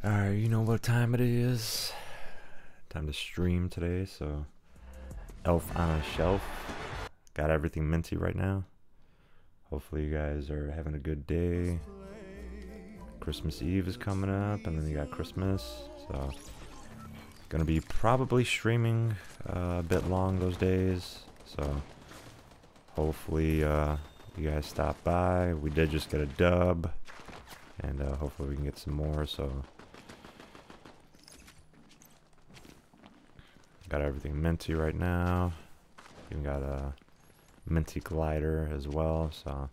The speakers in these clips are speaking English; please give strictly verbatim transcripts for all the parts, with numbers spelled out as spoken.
Alright, you know what time it is. Time to stream today, so Elf on a Shelf. Got everything minty right now. Hopefully you guys are having a good day. Christmas Eve is coming up, and then you got Christmas, so gonna be probably streaming uh, a bit long those days, so hopefully uh, you guys stop by. We did just get a dub, and uh, hopefully we can get some more. So got everything minty right now. Even got a minty glider as well, so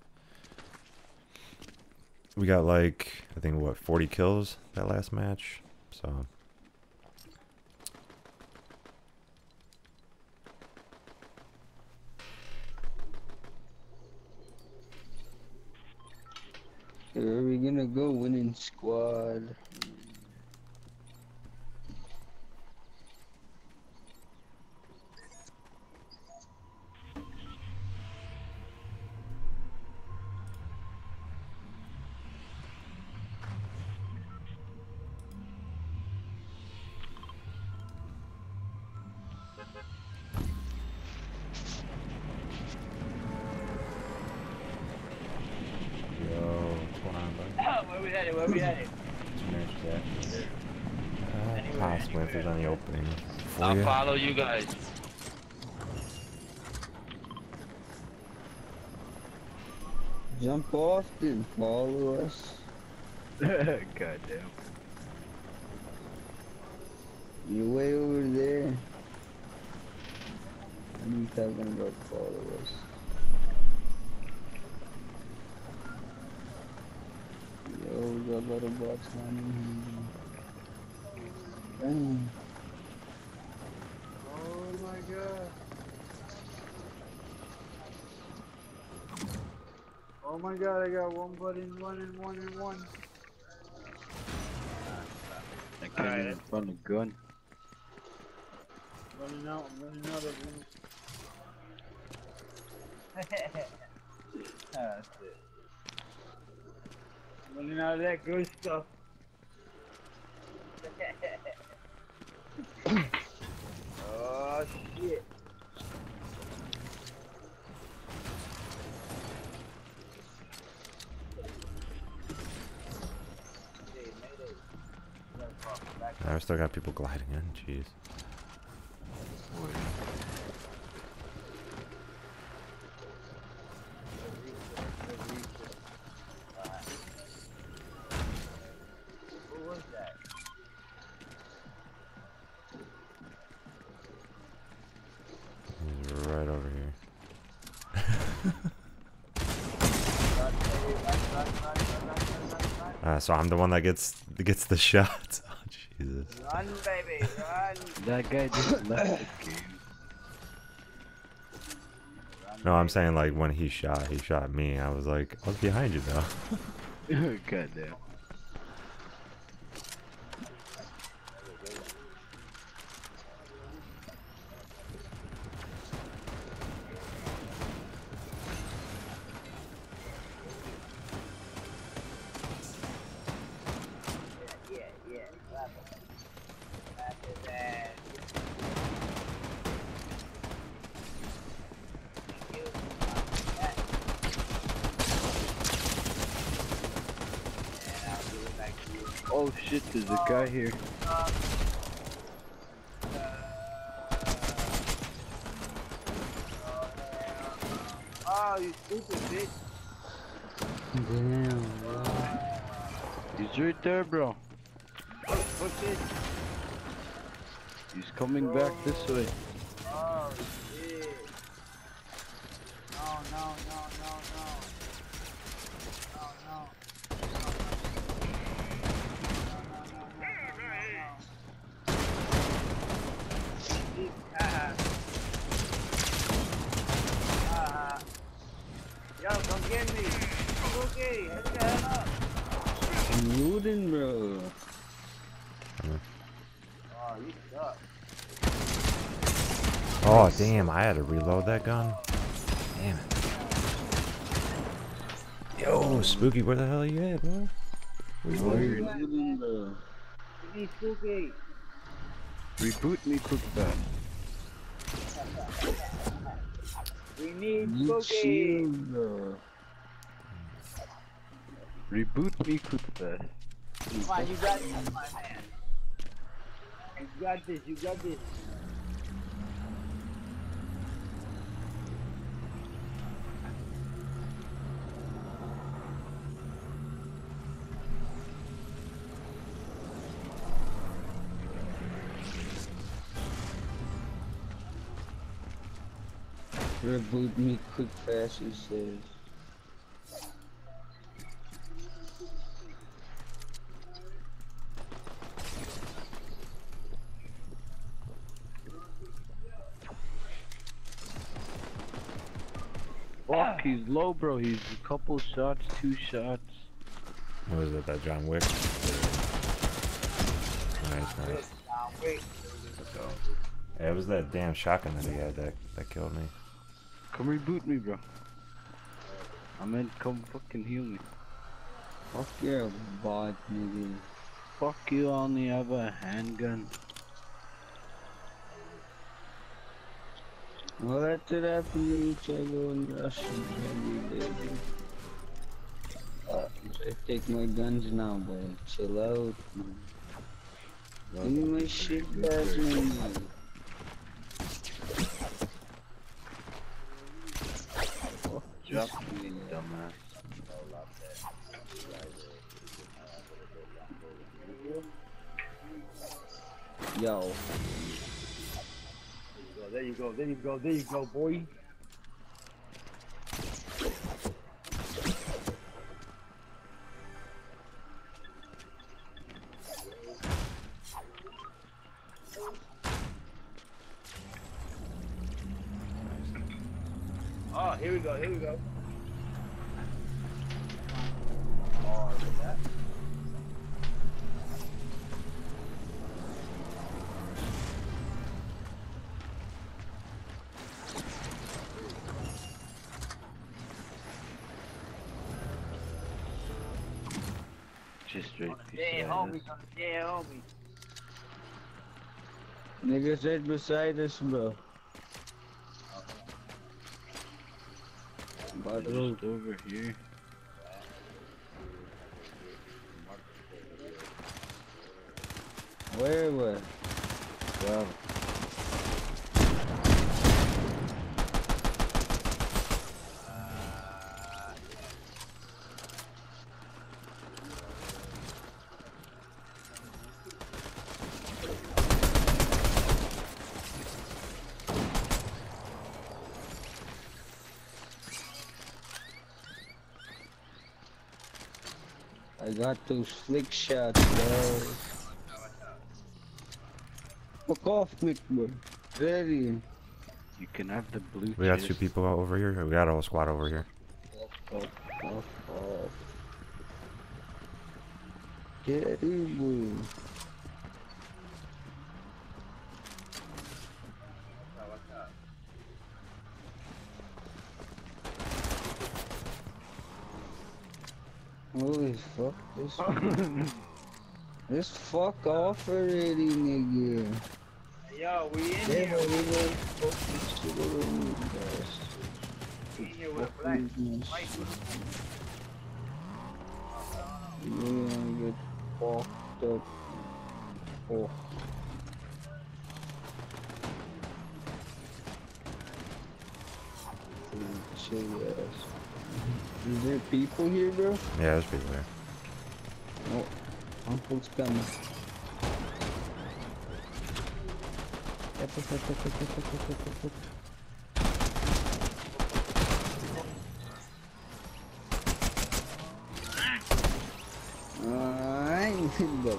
we got like, I think, what, forty kills that last match, so Where are we gonna go? Winning squad. Where we headed? Where we headed? Uh, possibly if there's any opening for I'll you. follow you guys. Jump off and follow us. Goddamn. You're way over there. What are you talking about follow us? Yo, we got a lot of bots landing here. Damn. Oh my god. Oh my god, I got one button, one and one and one. I can't Alright. even find a gun. Running out, I'm running out of one. That's it. Running out of that good stuff. Oh shit. I still got people gliding in, jeez. Who was that? He's right over here. Uh, so I'm the one that gets that gets the shots. Oh Jesus! Run, baby, run. That guy just left the game. No, I'm saying like when he shot, he shot me. I was like, I was behind you though. Goddamn. Yeah, yeah, slap him. Slap his ass. Thank you. Yeah. And I'll do it back to you. Oh shit, there's a guy here. Uh, Oh, you stupid bitch. Damn, bro. He's right there, bro. Push it. He's coming back this way. Oh, shit. No, no, no, no, no. No, no. Yo, come get me. Okay, hurry the hell up. I'm looting, bro. Oh, you suck. Oh damn! I had to reload that gun. Damn it! Yo, Spooky, where the hell are you at, bro? Where's Where the- you looting, bro? me, Spooky. Reboot me quick fast. We need You Spooky. chill, bro. Reboot me quick fast. Come on, you got this, my man. You got this, you got this. Reboot me quick fast, he says. Fuck, he's low, bro. He's a couple shots, two shots. What was it, that John Wick? Nice, nice. Let's go. Yeah, it was that damn shotgun that he had that, that killed me. Come reboot me, bro. I meant come fucking heal me. Fuck your bot, nigga. Fuck you, I only have a handgun. Well, that's what happened to each other in Russian every day, dude. Uh, I take my guns now, boy. Chill out, man. Give me my shit back, man. Fuck, drop me, dumbass. Yo. There you go, there you go, there you go, boy. Oh, here we go, here we go. Oh, look at that. Just straight Yeah, homie, yeah, homie. Niggas right beside us, bro. Bottle over here. Where, where? Well. I got those flick shots, bro. Fuck off, McBoy. Ready. You can have the blue. We got chest. two people out over here. We got a whole squad over here. Off, off, off. Get in, boy. Holy fuck, this this fuck off already, nigga. Yo, we in Yeah, here. we gonna fuck this shit already, guys. We in here with a black. White. We're gonna get fucked up. Oh. Chill ass. Is there people here, bro? Yeah, there's people here. Oh, Uncle's coming. Alright, good.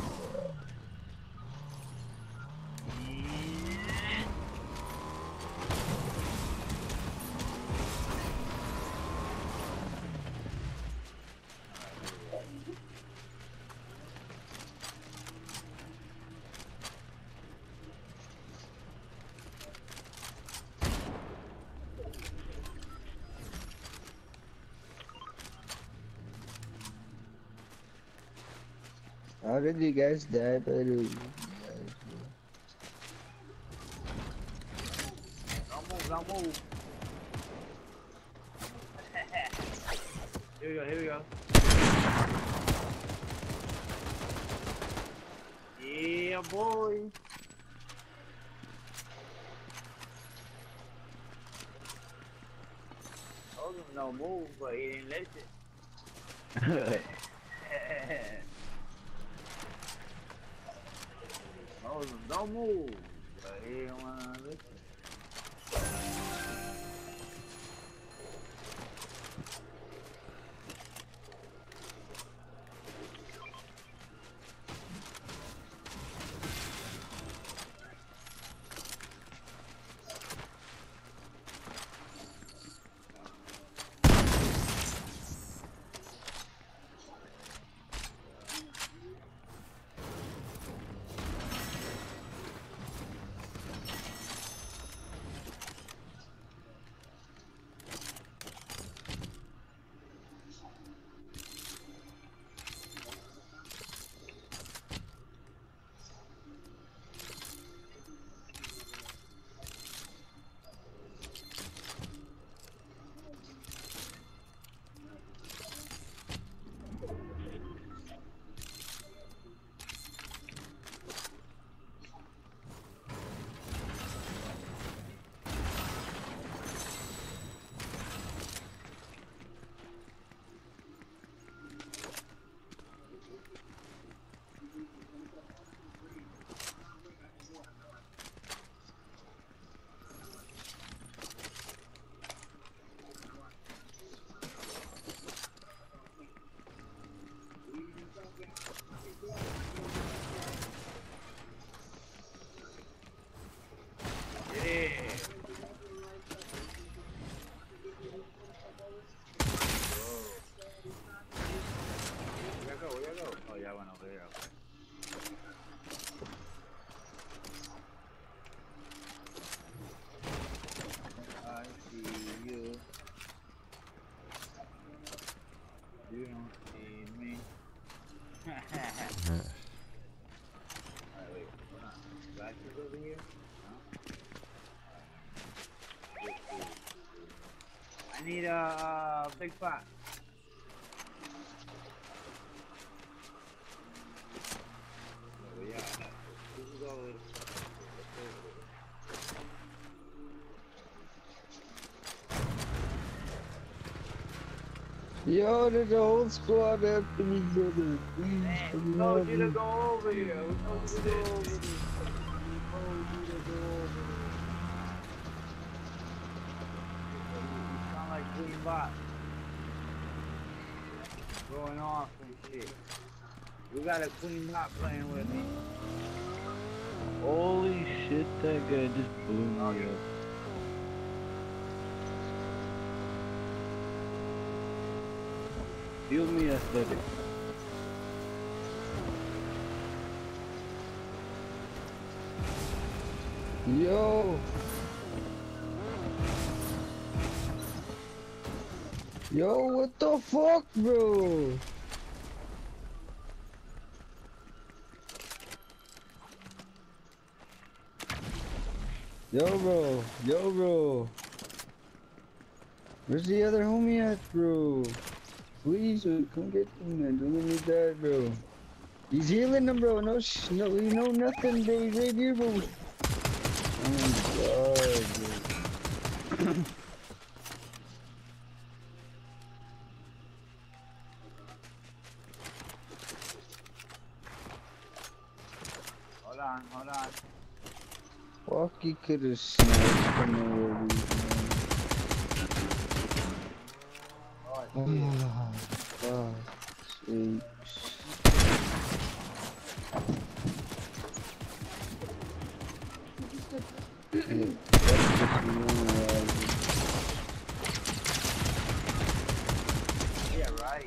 How did you guys die by the guys, Don't move, don't move. Here we go, here we go. Yeah, boy. Told him no move, but he didn't listen. Told him don't move, but he didn't wanna listen. You don't see me. Alright, wait, hold on. Glasses over here? No? I need a uh, big pot. Oh, yeah. This is all it. Yo, there's a whole squad after me, brother. Please, Man, come we told help you me. to go over here. We told you to go over here. We told you to go over here. You sound like Queen Bot. Going off and shit. We got a Queen Bot playing with me. Holy shit, that guy just blew me up. Heal me, aesthetic. Yo! Yo, what the fuck, bro? Yo, bro. Yo, bro. Where's the other homie at, bro? Please, bro, come get him, man. Don't let me die, bro. He's healing him, bro. No, sh no, you know nothing, bro. He's right here, bro. Oh my god, bro. Hold on, hold on. Fuck, he could've sniped from nowhere, man. Oh, shit. Oh, God. Sweet. Yeah, that's just me, Yeah, right.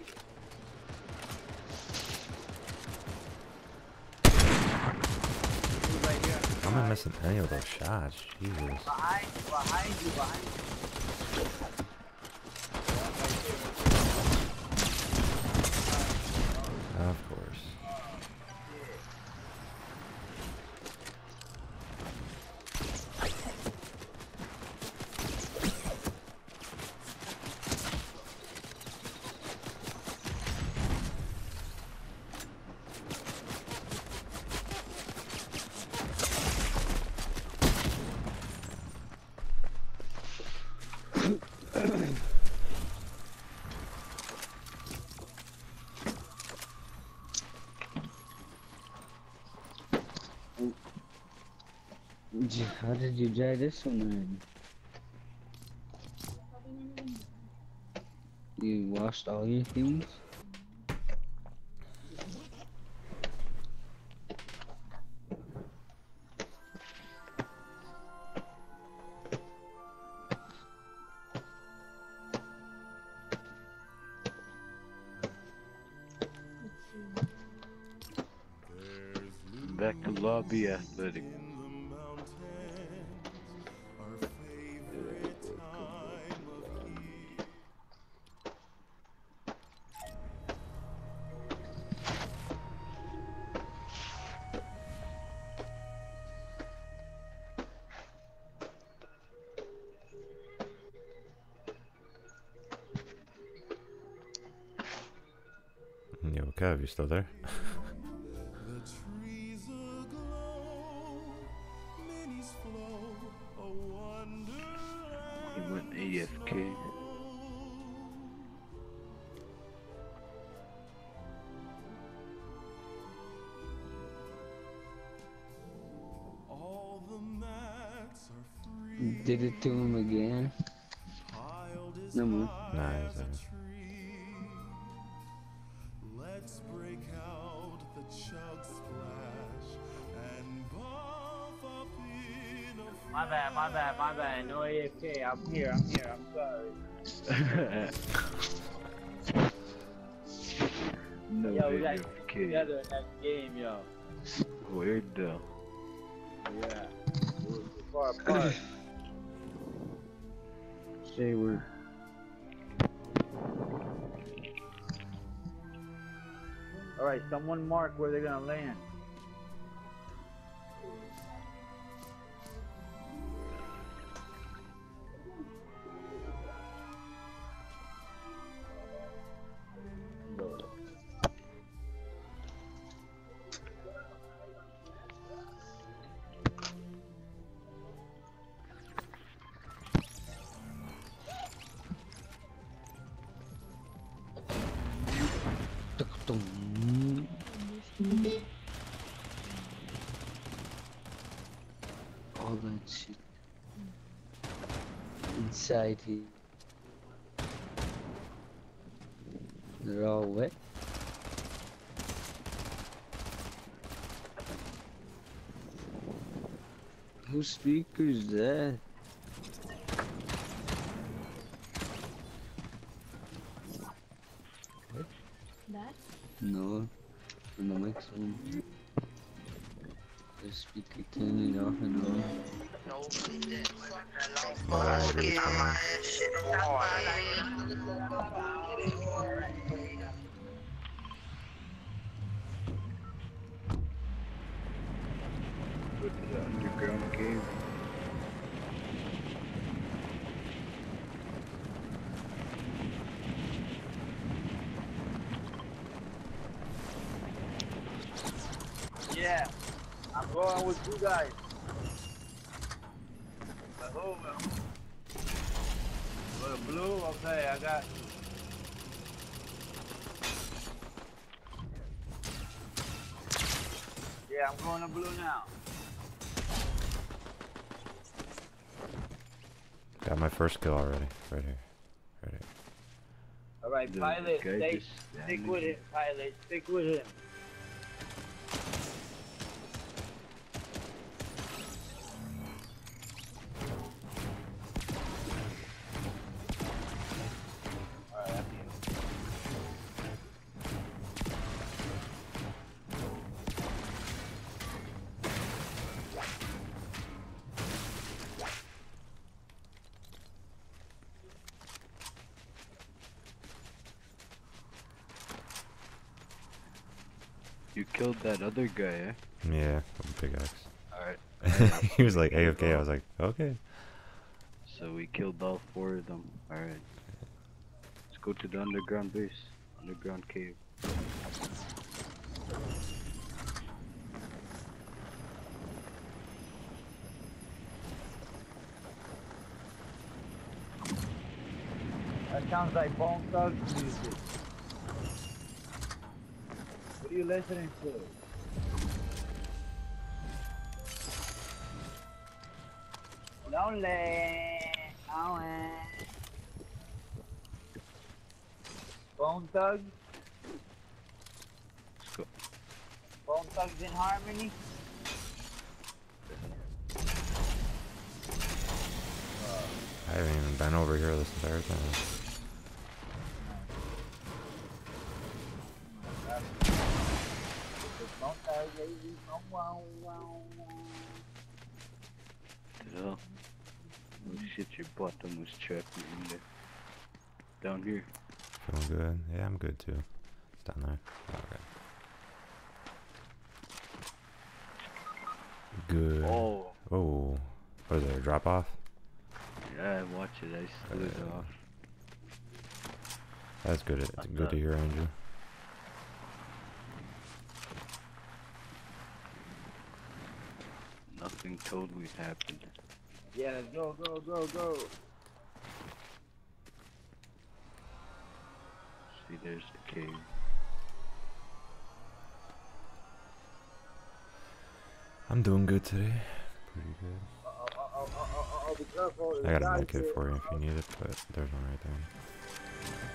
He's right here. How am I missing any of those shots? Jesus. Behind you, behind you, behind you. Of course. you, how did you dry this one already? You washed all your things? Back to lobby athletic. Yo, Kev, you still there? He went A F K. Did it to him again? No more. Nice. Uh, Let's break out the chug splash and buff up in a My bad, my bad, my bad. No A F K. I'm here, I'm here. I'm sorry. No Yo, we got A F K. together in that game, yo. Weird though. Yeah. We're far apart. Say we're Alright, someone mark where they're gonna land. All that shit inside here. They're all wet. Whose speaker's that? That? No, from the next one. The speaker turn it off and on. go to the underground cave. Yeah. I'm going with you guys. Hello, man. For the blue? Okay, I got you. Yeah, I'm going to blue now. got my first kill already. Right here. Right here. Alright, The pilot, guy stay, just stick standing with there. him, pilot, stick with him. Alright, I'm here. You killed that other guy, eh? Yeah, with the big axe. Alright. He was like A F K. I was like, okay. So we killed all four of them. Alright. Let's go to the underground base. Underground cave. That sounds like Bone Thugs music. What are you listening to? Lonely. Oh, eh. Bone Thugs. Let's go. Bone Thugs in Harmony. I haven't even been over here this entire time. Bone Thugs, baby. Wow, wow, wow. hell? Oh shit, your bottom was trapped in there. Down here. Feeling good? Yeah, I'm good too. It's down there. Okay. Good. Oh. Oh. What is there? A drop off? Yeah, watch it. I slid it Uh, off. That's good. It's I good thought- to hear, Andrew. Nothing totally happened. Yeah, let's go, go, go, go. See, there's the cave. I'm doing good today. Pretty good. Uh oh, uh oh, uh oh, uh oh, be careful. I got a Guys med kit here. for you if you need it, but there's one right there.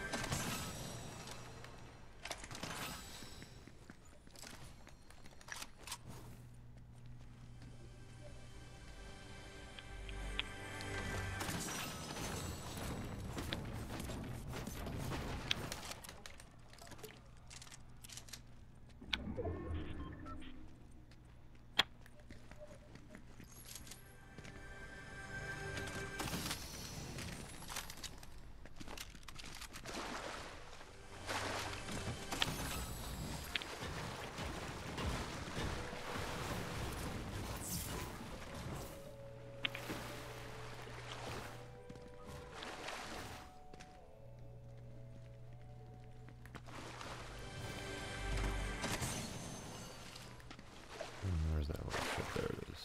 Hmm, Where's that workshop? There it is.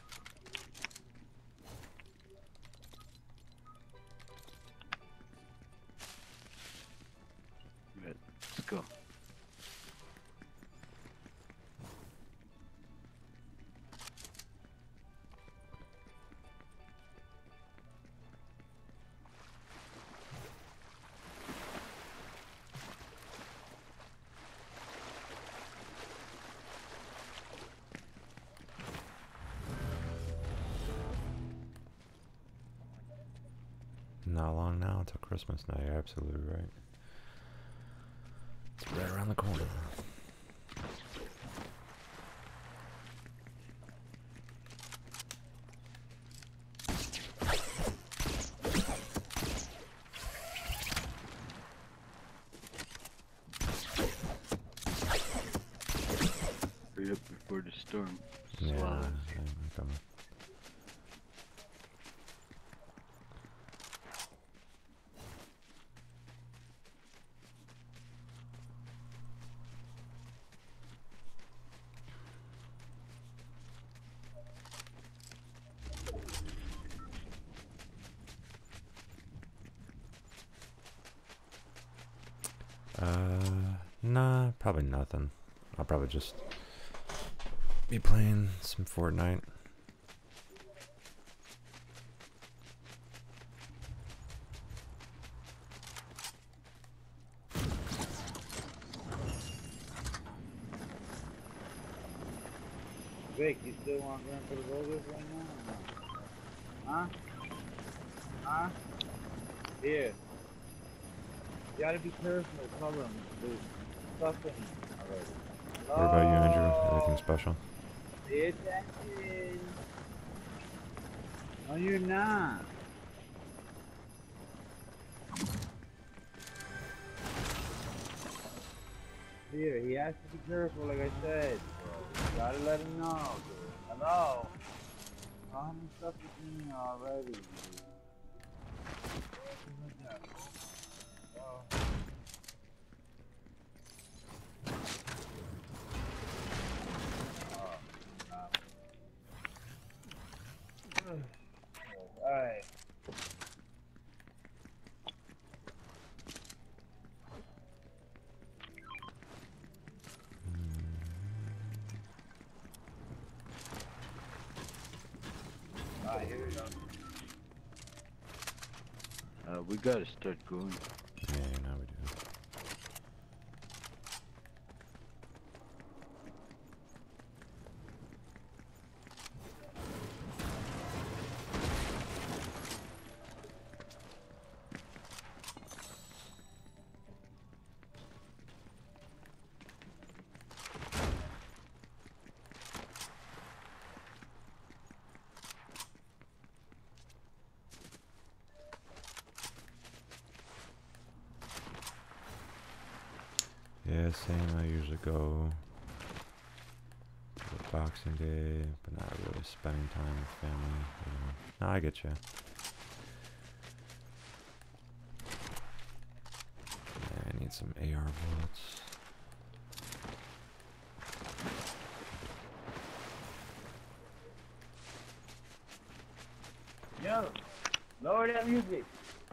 Right, let's go. Not long now until Christmas now. You're absolutely right. It's right around the corner. Hurry up before the storm. Yeah, swallows. I'm coming. Uh, nah, probably nothing. I'll probably just be playing some Fortnite. Vic, you still want Grand Theft Auto right now? Or no? Huh? Huh? Here. You gotta be careful, tell them. There's stuff in already. What about you, Andrew? Hello? Anything special? Pay attention. No, you're not. Here, he has to be careful, like I said. You gotta let him know, dude. Hello? How many stuff is in here already, dude? Oh. Alright. Alright, here we go. we gotta start going. Yeah, now we do. Yeah, same. I usually go for Boxing Day, but not really spending time with family. You know. No, I get you. Yeah, I need some A R bullets. Yo, lower that music.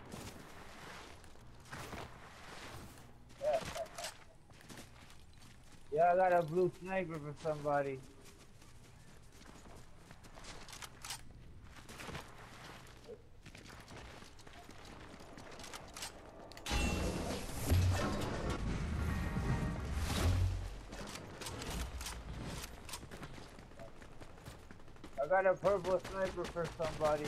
Yeah. Yeah, I got a blue sniper for somebody. I got a purple sniper for somebody.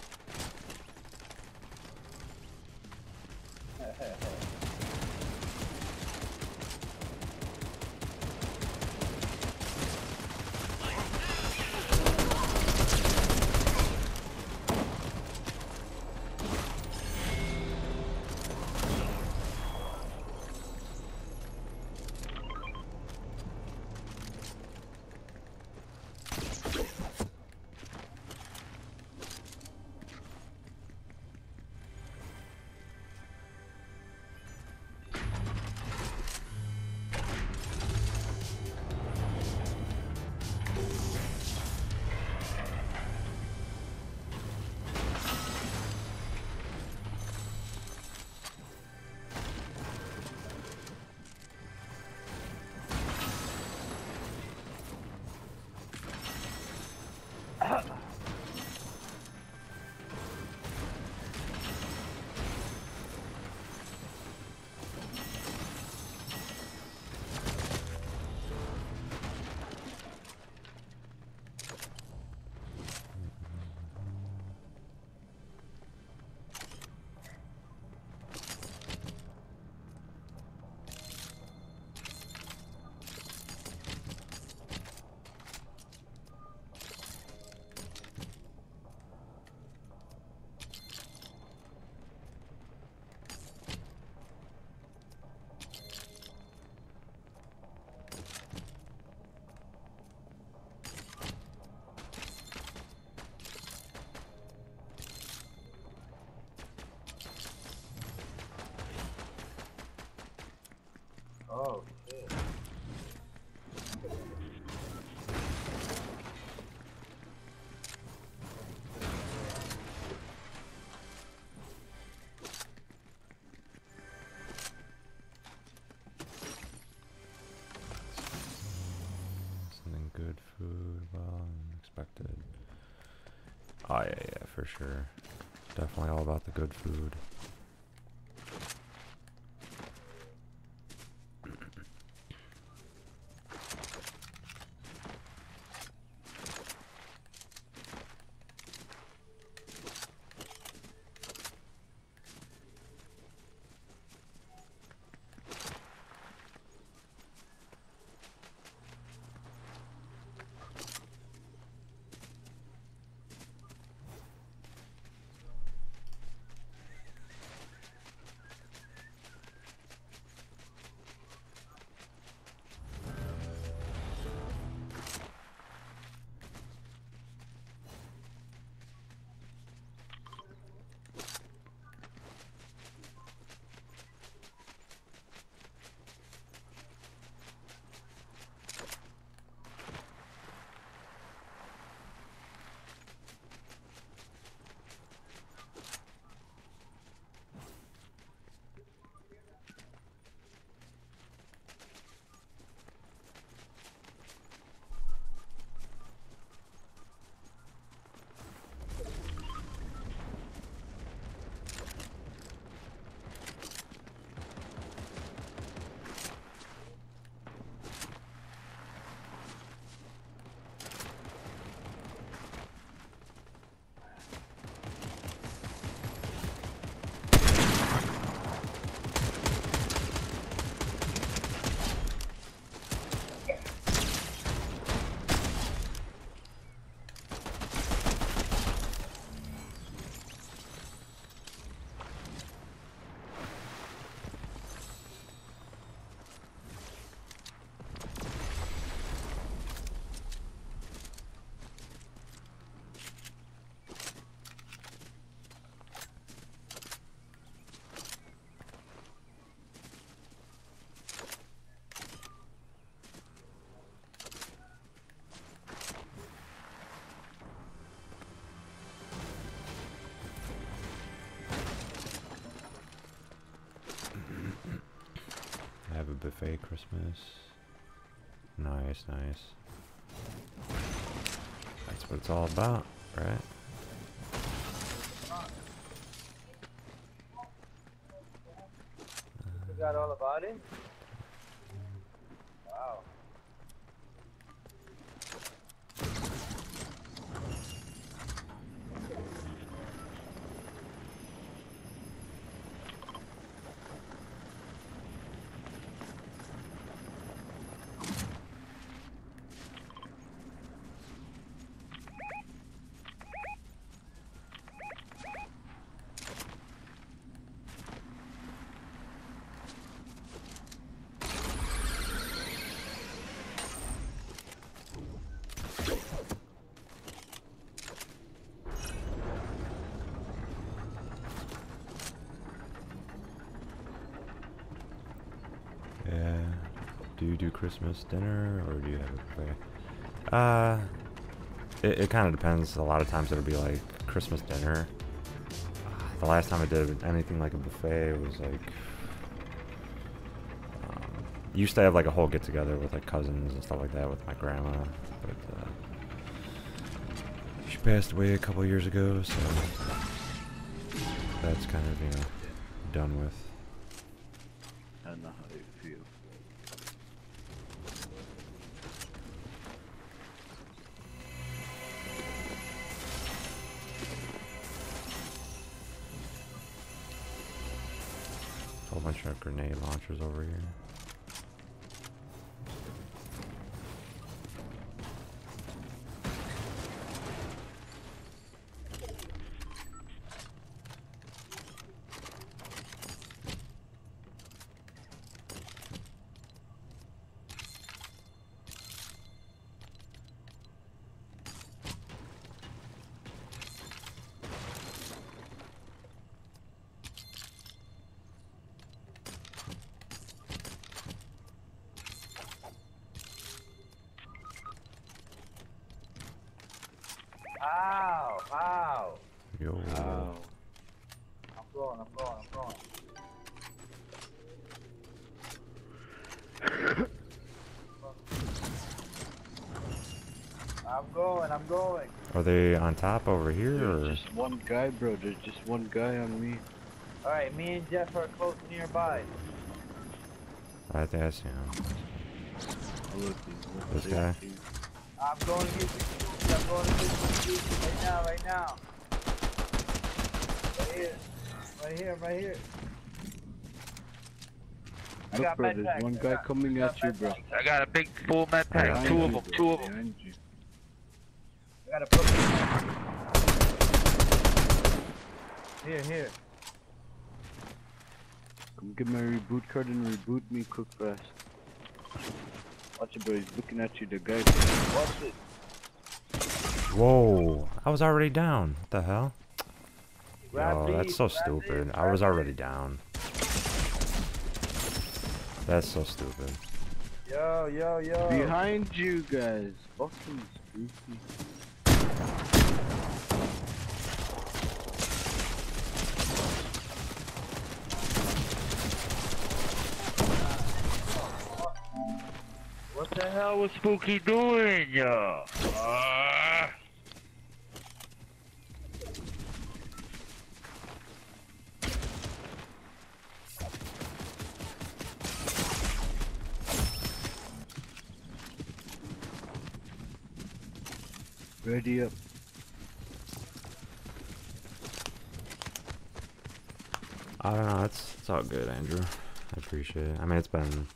Oh, shit. Something good food, well, unexpected. Oh yeah, yeah, for sure. Definitely all about the good food. buffet Christmas. Nice, nice. That's what it's all about, right? You got all about it? Wow. Yeah. Do you do Christmas dinner or do you have a buffet? Uh, it, it kind of depends. A lot of times it'll be like Christmas dinner. The last time I did anything like a buffet was like, um, used to have like a whole get together with like cousins and stuff like that with my grandma, but uh, she passed away a couple years ago, so that's kind of, you know, done with. I know how you feel. Whole bunch of grenade launchers over here. Ow! Ow! Yo. Ow. I'm going, I'm going, I'm going. I'm going, I'm going. Are they on top over here There's or? just one guy, bro. There's just one guy on me. Alright, me and Jeff are close nearby. I think I see him. Oh, look, This guy? I'm going to get the I'm going to get the right now, right now. Right here. Right here, right here. I Look, got bro, med there's packs. one I guy got- coming I at got you, med bro. packs. I got a big full med pack. Behind Two you, of them, bro, two of them. behind you. I got a put Here, here. Come get my reboot card and reboot me quick fast. Watch it, bro. He's looking at you, the guy. Watch it. Whoa! I was already down. What the hell? Grab Yo, that's these, so grab stupid. these, I was grab already down. That's so stupid. these. Yo, yo, yo. Behind you guys. Fucking spooky. What the hell was Spooky doing, yo? Uh... Ready up. I don't know. It's it's all good, Andrew. I appreciate it. I mean, it's been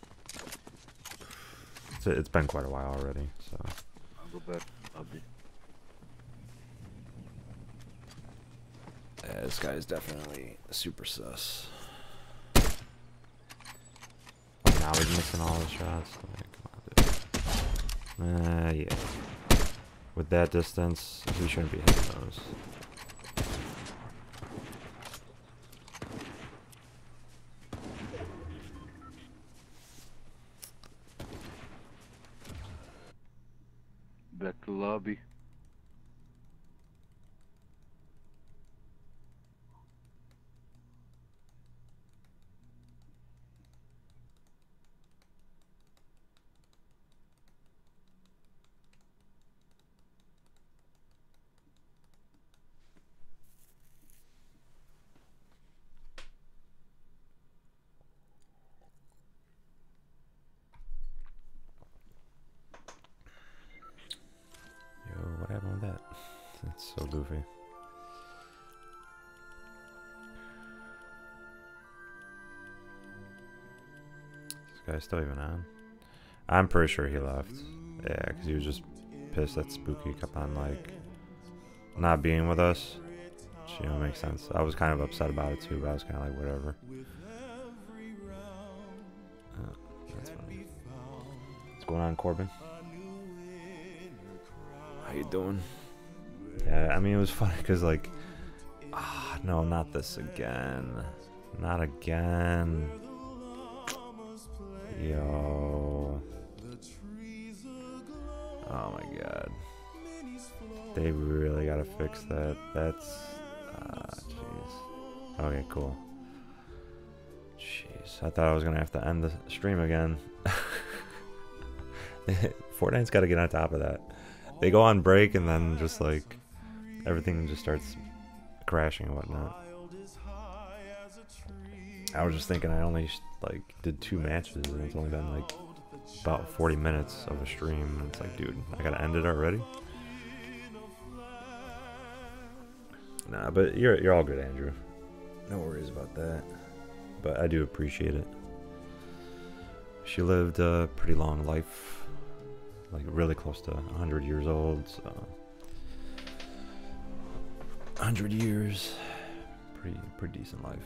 it's, it's been quite a while already. So I'll go back. I'll be. yeah, this guy's definitely super sus. Now he's missing all the shots. Like, come on, dude. Uh, yeah. With that distance, he shouldn't be hitting those. Back to the lobby. Jeffrey. This guy's still even on? I'm pretty sure he left. Yeah, because he was just pissed that Spooky kept on, like, not being with us. Which, you know, makes sense. I was kind of upset about it too, but I was kind of like, whatever. Oh, that's funny. What's going on, Corbin? How you doing? Yeah, I mean, it was funny because, like, ah, no, not this again. Not again. Yo. Oh my god. They really gotta fix that. That's. Ah, jeez. Okay, cool. Jeez. I thought I was gonna have to end the stream again. Fortnite's gotta get on top of that. They go on break and then just like everything just starts crashing and whatnot. I was just thinking I only like did two matches and it's only been like about forty minutes of a stream. And it's like, dude, I gotta end it already. Nah, but you're you're all good, Andrew. No worries about that. But I do appreciate it. She lived a pretty long life. Like really close to one hundred years old, so one hundred years, pretty pretty decent life.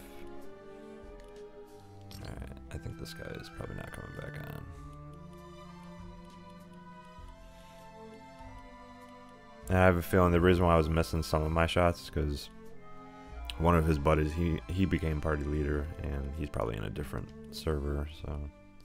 Alright, I think this guy is probably not coming back on. And I have a feeling the reason why I was missing some of my shots is because one of his buddies, he, he became party leader, and he's probably in a different server, so...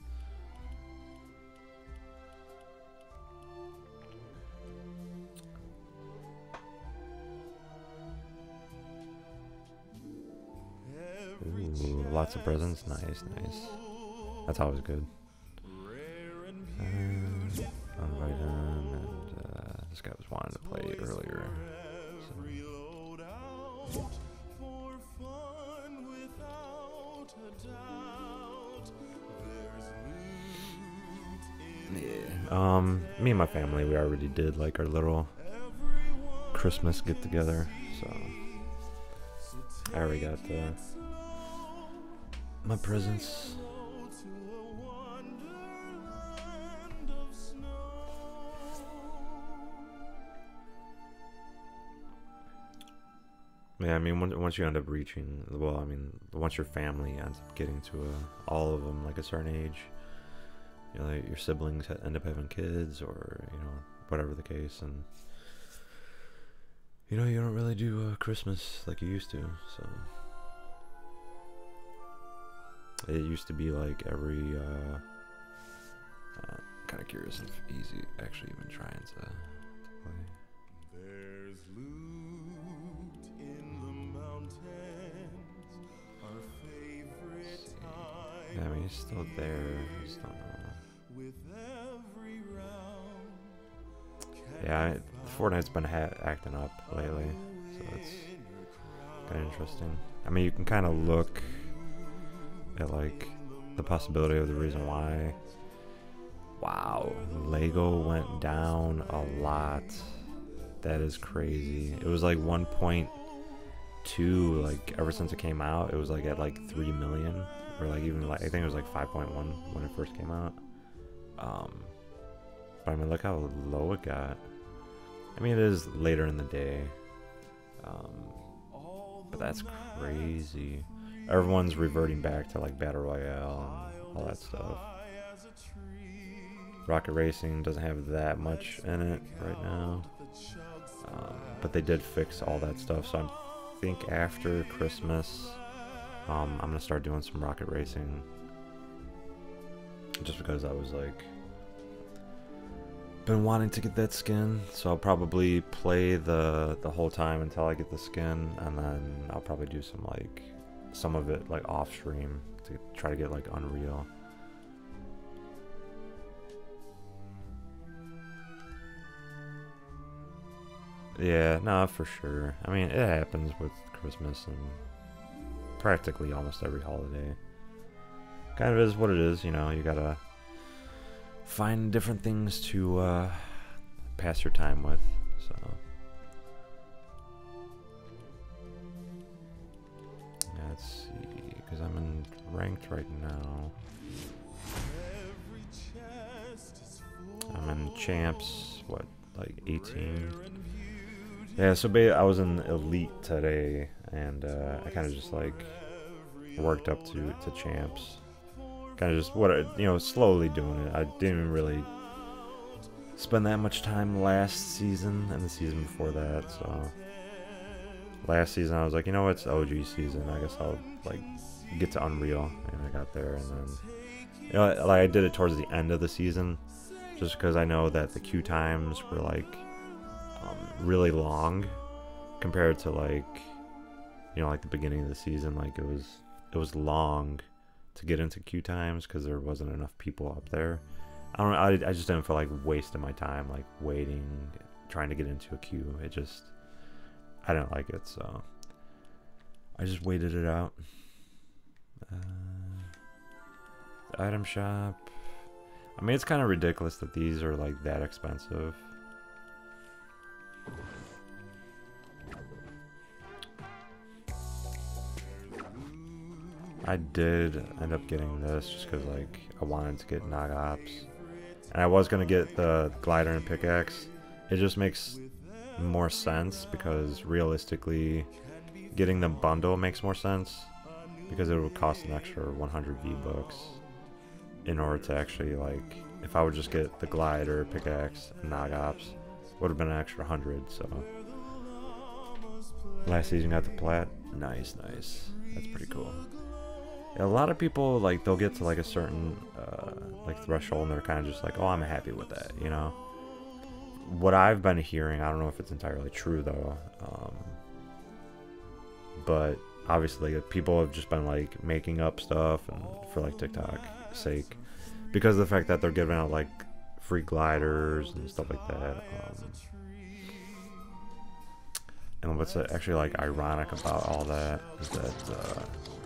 Ooh, lots of presents. Nice, nice. That's always good. Uh, I'll invite him, and uh, this guy was wanting to play earlier. So. Yeah. Um, me and my family, we already did like our little Christmas get together, so I already got the. My presents. Yeah, I mean, once you end up reaching, well, I mean, once your family ends up getting to a, all of them like a certain age, you know, like your siblings end up having kids, or you know, whatever the case, and you know, you don't really do uh, Christmas like you used to, so. It used to be like every, uh, uh kind of curious if he's actually even trying to, to play. There's loot in the mountains, our favorite time. Yeah, I mean, he's still there. I just don't know. With every round. Yeah, I, Fortnite's been ha acting up lately, so it's kind of interesting. I mean, you can kind of look at like the possibility of the reason why. Wow, Lego went down a lot. That is crazy. It was like one point two, like ever since it came out. It was like at like three million, or like even like I think it was like five point one when it first came out. Um, but I mean, look how low it got. I mean, it is later in the day, um, but that's crazy. Everyone's reverting back to like Battle Royale and all that stuff. Rocket Racing doesn't have that much in it right now, um, but they did fix all that stuff, so I think after Christmas um, I'm gonna start doing some Rocket Racing, just because I was like been wanting to get that skin, so I'll probably play the the whole time until I get the skin, and then I'll probably do some like some of it like off stream to try to get like Unreal. Yeah, no, for sure. I mean, it happens with Christmas and practically almost every holiday. Kind of is what it is, you know, you gotta find different things to uh, pass your time with, so. let's see, because I'm in ranked right now. I'm in champs, what, like eighteen? Yeah, so ba I was in elite today, and uh, I kind of just like worked up to to champs. Kind of just what you know, slowly doing it. I didn't really spend that much time last season and the season before that. So last season I was like, you know what, it's O G season. I guess I'll like get to Unreal, and I got there, and then you know, like I did it towards the end of the season, just because I know that the queue times were like um, really long compared to like you know like the beginning of the season. Like it was it was long to get into queue times because there wasn't enough people up there. I don't know, I, I just didn't feel like wasting my time like waiting, trying to get into a queue. It just, I didn't like it, so I just waited it out. Uh, the item shop. I mean, it's kind of ridiculous that these are like that expensive. I did end up getting this just because like I wanted to get Nog Ops, and I was gonna get the glider and pickaxe. It just makes more sense because realistically, getting the bundle makes more sense because it would cost an extra one hundred V-Bucks in order to actually like, if I would just get the glider, pickaxe, and Nog Ops, would have been an extra hundred. So last season got the plat. Nice, nice. That's pretty cool. A lot of people, like, they'll get to like a certain uh, like threshold and they're kind of just like, oh, I'm happy with that, you know. What I've been hearing, I don't know if it's entirely true though, um, but obviously people have just been like making up stuff and for like TikTok sake because of the fact that they're giving out like free gliders and stuff like that. Um, and what's actually like ironic about all that is that. Uh,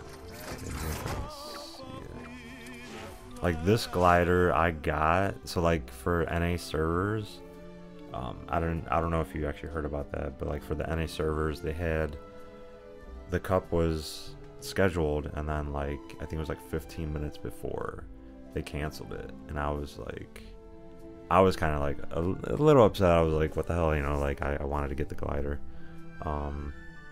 Like this glider I got, so like for N A servers, um, I don't I don't know if you actually heard about that, but like for the N A servers, they had the cup was scheduled, and then like I think it was like fifteen minutes before they canceled it, and I was like, I was kind of like a, a little upset. I was like, what the hell, you know? Like I, I wanted to get the glider, um,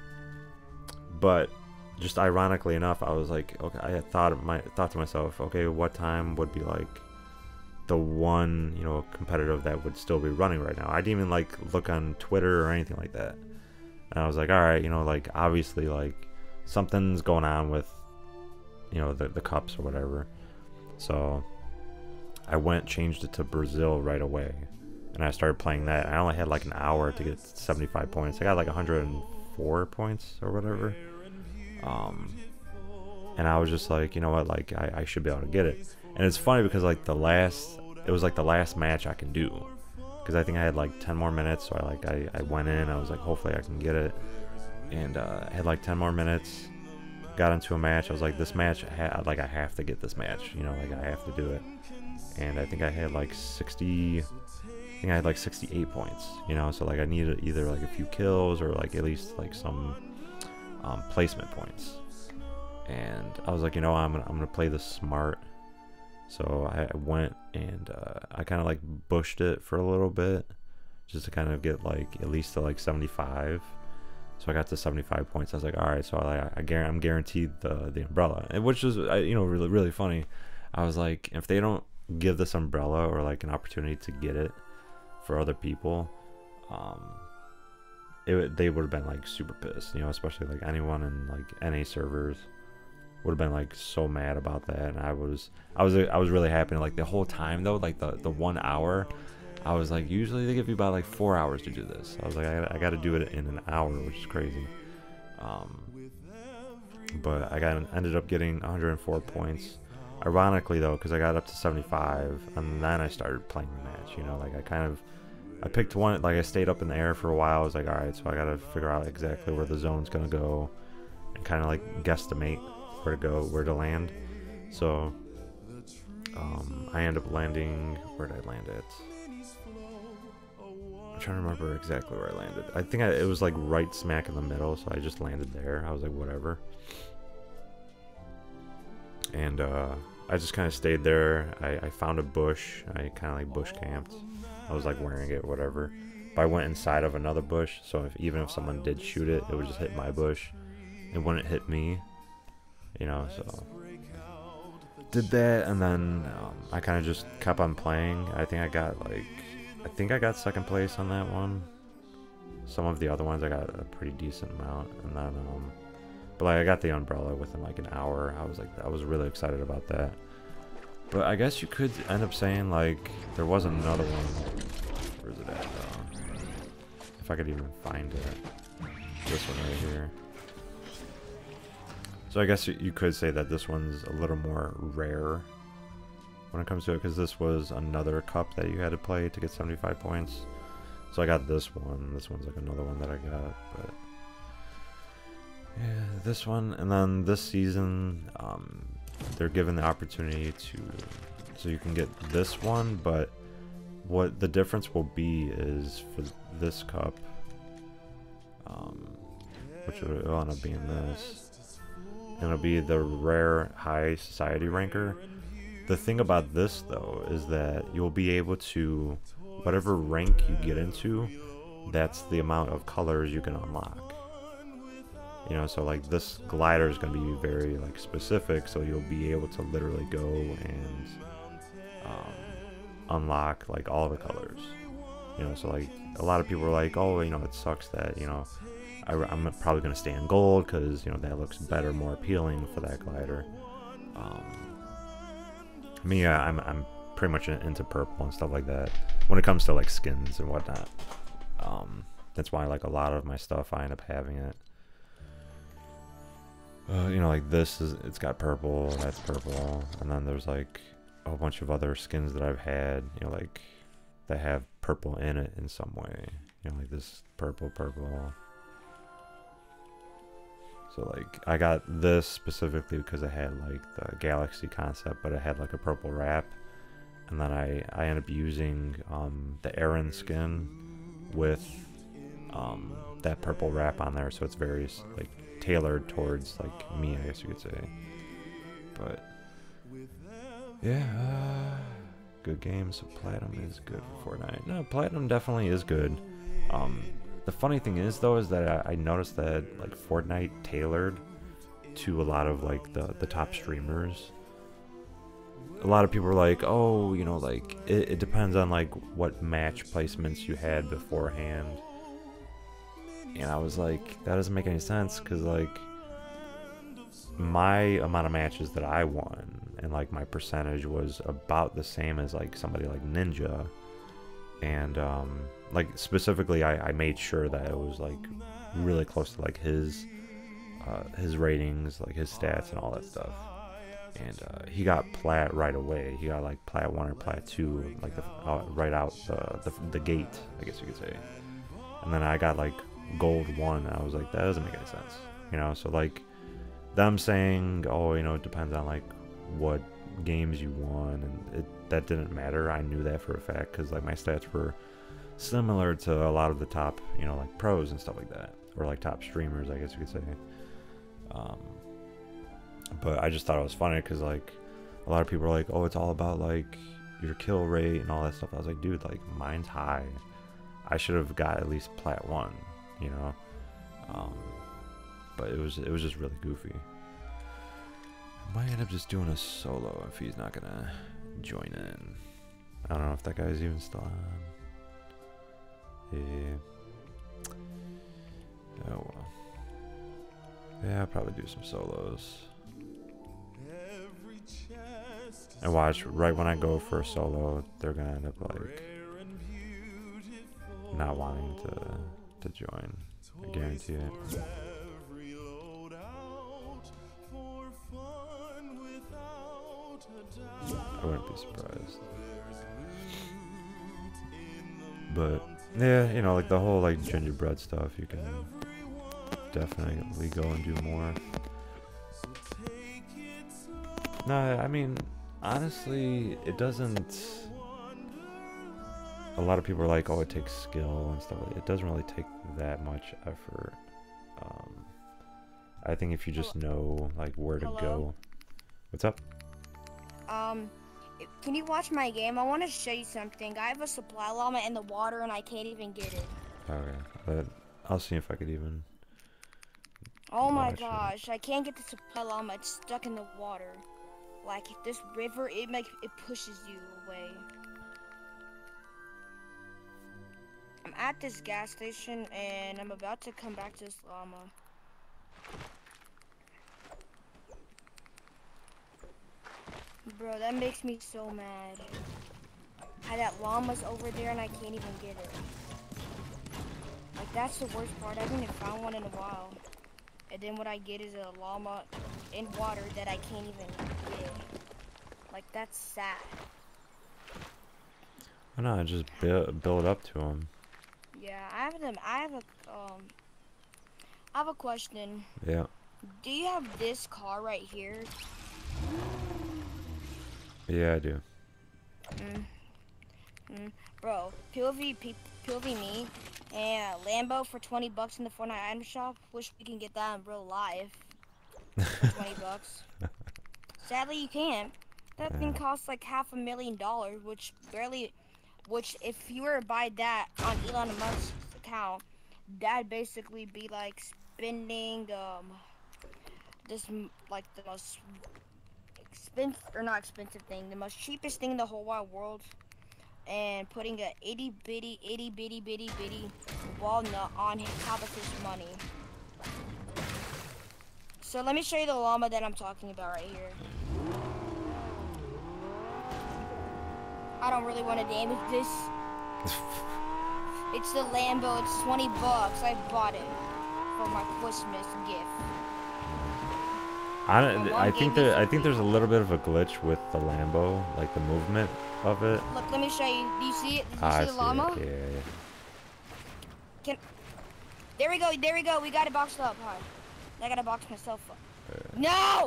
but. Just ironically enough, I was like, okay, I had thought of my thought to myself, okay, what time would be like the one, you know, competitive that would still be running right now? I didn't even like look on Twitter or anything like that. And I was like, all right, you know, like obviously like something's going on with, you know, the the cups or whatever. So I went, changed it to Brazil right away, and I started playing that. I only had like an hour to get seventy-five points. I got like one hundred four points or whatever. Um, and I was just like, you know what, like I, I should be able to get it. And it's funny because like the last, it was like the last match I can do, because I think I had like ten more minutes. So I like I, I went in, I was like, hopefully I can get it, and uh, I had like ten more minutes, got into a match. I was like, this match, I ha like I have to get this match, you know, like I have to do it. And I think I had like sixty, I think I had like sixty-eight points, you know, so like I needed either like a few kills or like at least like some Um, placement points. And I was like, you know, I'm gonna, I'm gonna play this smart. So I, I went and uh, I kind of like bushed it for a little bit, just to kind of get like at least to like seventy-five. So I got to seventy-five points. I was like, all right, so I, I guarantee, I'm guaranteed the the umbrella, and which was you know really really funny. I was like, if they don't give this umbrella or like an opportunity to get it for other people, um, It, they would have been like super pissed, you know, especially like anyone in like N A servers would have been like so mad about that. And I was, I was, I was really happy. Like the whole time though, like the the one hour, I was like, usually they give you about like four hours to do this. I was like, I, I got to do it in an hour, which is crazy. Um, but I got ended up getting one hundred four points. Ironically though, because I got up to seventy-five, and then I started playing the match. You know, like I kind of. I picked one, like I stayed up in the air for a while. I was like, all right, so I got to figure out exactly where the zone's going to go and kind of like guesstimate where to go, where to land. So um, I ended up landing, where did I land at? I'm trying to remember exactly where I landed. I think I, it was like right smack in the middle, so I just landed there. I was like, whatever. and uh, I just kind of stayed there. I, I found a bush. I kind of like bush camped. I was like wearing it, whatever. But I went inside of another bush, so if, even if someone did shoot it, it would just hit my bush. It wouldn't hit me, you know, so did that, and then um, I kind of just kept on playing. I think I got like, I think I got second place on that one. Some of the other ones I got a pretty decent amount, and then, um, but like I got the umbrella within like an hour. I was like, I was really excited about that. But I guess you could end up saying like there was another one. Where is it at though? If I could even find it. This one right here. So I guess you could say that this one's a little more rare when it comes to it, because this was another cup that you had to play to get seventy-five points. So I got this one. This one's like another one that I got, but yeah, this one. And then this season, um, they're given the opportunity to, so you can get this one, but what the difference will be is for this cup, um, which will end up being this. It'll be the rare high society ranker. The thing about this though is that you'll be able to, whatever rank you get into, that's the amount of colors you can unlock. You know, so like this glider is going to be very like specific, so you'll be able to literally go and um, unlock like all the colors. You know, so like a lot of people are like, oh, you know, it sucks that, you know, I, I'm probably going to stay in gold because, you know, that looks better, more appealing for that glider. Um, me, yeah, I'm, I'm pretty much into purple and stuff like that when it comes to like skins and whatnot. Um, that's why like a lot of my stuff I end up having it. Uh, you know, like this is, it's got purple, that's purple, and then there's like a whole bunch of other skins that I've had, you know, like that have purple in it in some way. You know, like this purple, purple. So like I got this specifically because it had like the galaxy concept, but it had like a purple wrap, and then I I ended up using um, the Aaron skin with um, that purple wrap on there, so it's very like tailored towards like me, I guess you could say. But yeah, uh, good game. So platinum is good for Fortnite. No, platinum definitely is good. Um, The funny thing is, though, is that I, I noticed that like Fortnite tailored to a lot of like the the top streamers. A lot of people are like, oh, you know, like it, it depends on like what match placements you had beforehand. And I was like, that doesn't make any sense, because like my amount of matches that I won and like my percentage was about the same as like somebody like Ninja. And um like specifically I, I made sure that it was like really close to like his uh, his ratings, like his stats and all that stuff. And uh, he got plat right away. He got like plat one or plat two, like the, uh, right out the, the the gate, I guess you could say. And then I got like gold one. And I was like, that doesn't make any sense, you know. So like them saying, oh, you know, it depends on like what games you won, and it, that didn't matter. I knew that for a fact because like my stats were similar to a lot of the top, you know, like pros and stuff like that, or like top streamers, I guess you could say. Um, but I just thought it was funny because like a lot of people are like, oh, it's all about like your kill rate and all that stuff. I was like, dude, like mine's high. I should have got at least plat one, you know. Um, but it was it was just really goofy. I might end up just doing a solo if he's not gonna join in. I don't know if that guy's even still on. Yeah. Oh well. Yeah, I'll probably do some solos. And watch, right when I go for a solo, they're gonna end up like not wanting to to join. I guarantee it. I wouldn't be surprised. But yeah, you know, like the whole like gingerbread stuff, you can definitely go and do more. No, I mean, honestly, it doesn't. A lot of people are like, oh, it takes skill and stuff like that. It doesn't really take that much effort. Um, I think if you just know like where to go What's up? Um, can you watch my game? I want to show you something. I have a supply llama in the water and I can't even get it. Okay, but I'll see if I could even. Oh my watch it. gosh, I can't get the supply llama. It's stuck in the water. Like this river, it make it pushes you away. I'm at this gas station and I'm about to come back to this llama. Bro, that makes me so mad. How that llama's over there and I can't even get it. Like, that's the worst part. I haven't even found one in a while. And then what I get is a llama in water that I can't even get. Like, that's sad. Why not just build build up to him? Yeah, I have them. I have a um. I have a question. Yeah. Do you have this car right here? Yeah, I do. Mm. Mm. Bro, P O V, P O V me, and Lambo for twenty bucks in the Fortnite item shop. Wish we can get that in real life. For twenty bucks. Sadly, you can't. That Yeah. thing costs like half a million dollars, which barely, which if you were to buy that on Elon Musk's account, that'd basically be like spending um this m- like the most expensive or not expensive thing, the most cheapest thing in the whole wide world, and putting a itty bitty, itty bitty bitty bitty walnut on top of his money. So let me show you the llama that I'm talking about right here. I don't really want to damage this. It's the Lambo. It's twenty bucks. I bought it for my Christmas gift. I My don't, mom I gave think me that I some- think there's a little bit of a glitch with the Lambo, like the movement of it. Look, let me show you. Do you see it? Do you Ah, I see the llama? it. Yeah, yeah. Can there we go. There we go. We got it boxed up. Hi. I gotta box myself up. Uh, No!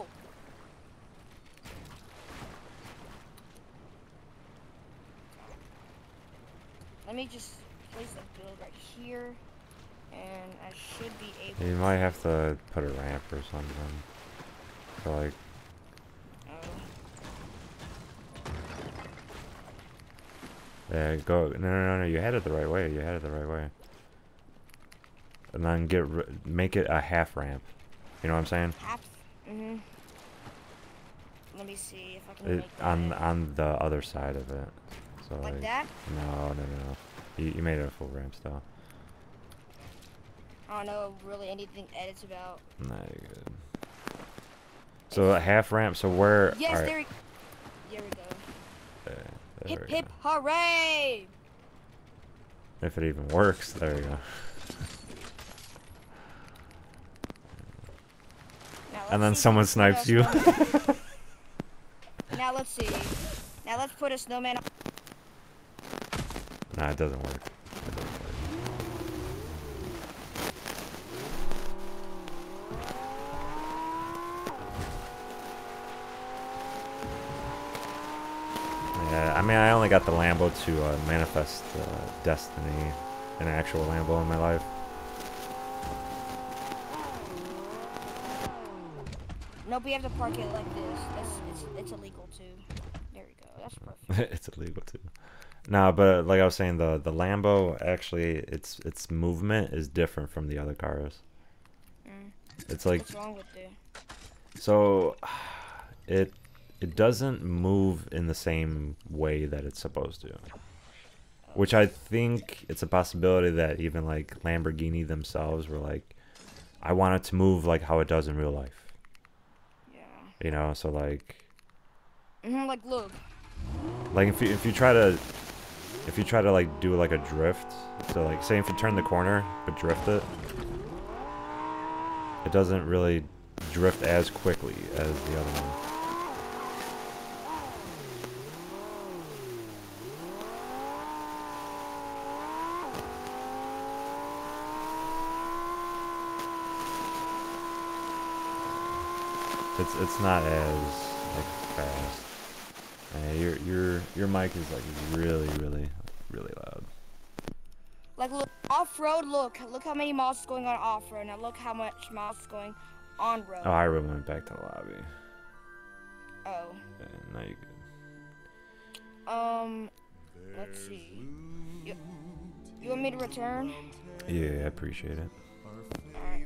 Let me just place a build right here, and I should be able. You might have to put a ramp or something. So like, Oh. yeah, go. No, no, no, no. You had it the right way. You had it the right way. And then get r make it a half ramp. You know what I'm saying? Half. Mhm. Let me see if I can It, make that. on on the other side of it. So Like like, that? no, no, no, no. You, you made it a full ramp still. I don't know really anything edits about. Nah, you're good. So a half ramp. So where? Yes, alright, there. We, there we go. there, there Hip we hip go. hooray! If it even works, there you go. Now, And then let's see if someone we can put snipes a you. snowman- Now let's see. Now let's put a snowman. Nah, it doesn't work. It doesn't work. Yeah, I mean, I only got the Lambo to uh, manifest uh, destiny, an actual Lambo in my life. Nope, we have to park it like this. That's it's, it's illegal too. There we go. That's perfect. It's illegal too. No, but like I was saying, the the Lambo actually, its its movement is different from the other cars. Mm. It's like What's wrong with it? so, it it doesn't move in the same way that it's supposed to. Which I think it's a possibility that even like Lamborghini themselves were like, I want it to move like how it does in real life. Yeah. You know, so like, Mhm. Like look. like if you if you try to if you try to like do like a drift, so like say if you turn the corner but drift it, it doesn't really drift as quickly as the other one. It's it's not as like fast. Uh, your your your mic is like really really really loud. Like look, off-road. Look, look how many miles is going on off-road. Now look how much miles is going on road. Oh, I really went back to the lobby. Oh. Yeah, now you good. Um. Let's see. You, you want me to return? Yeah, I appreciate it. Alright.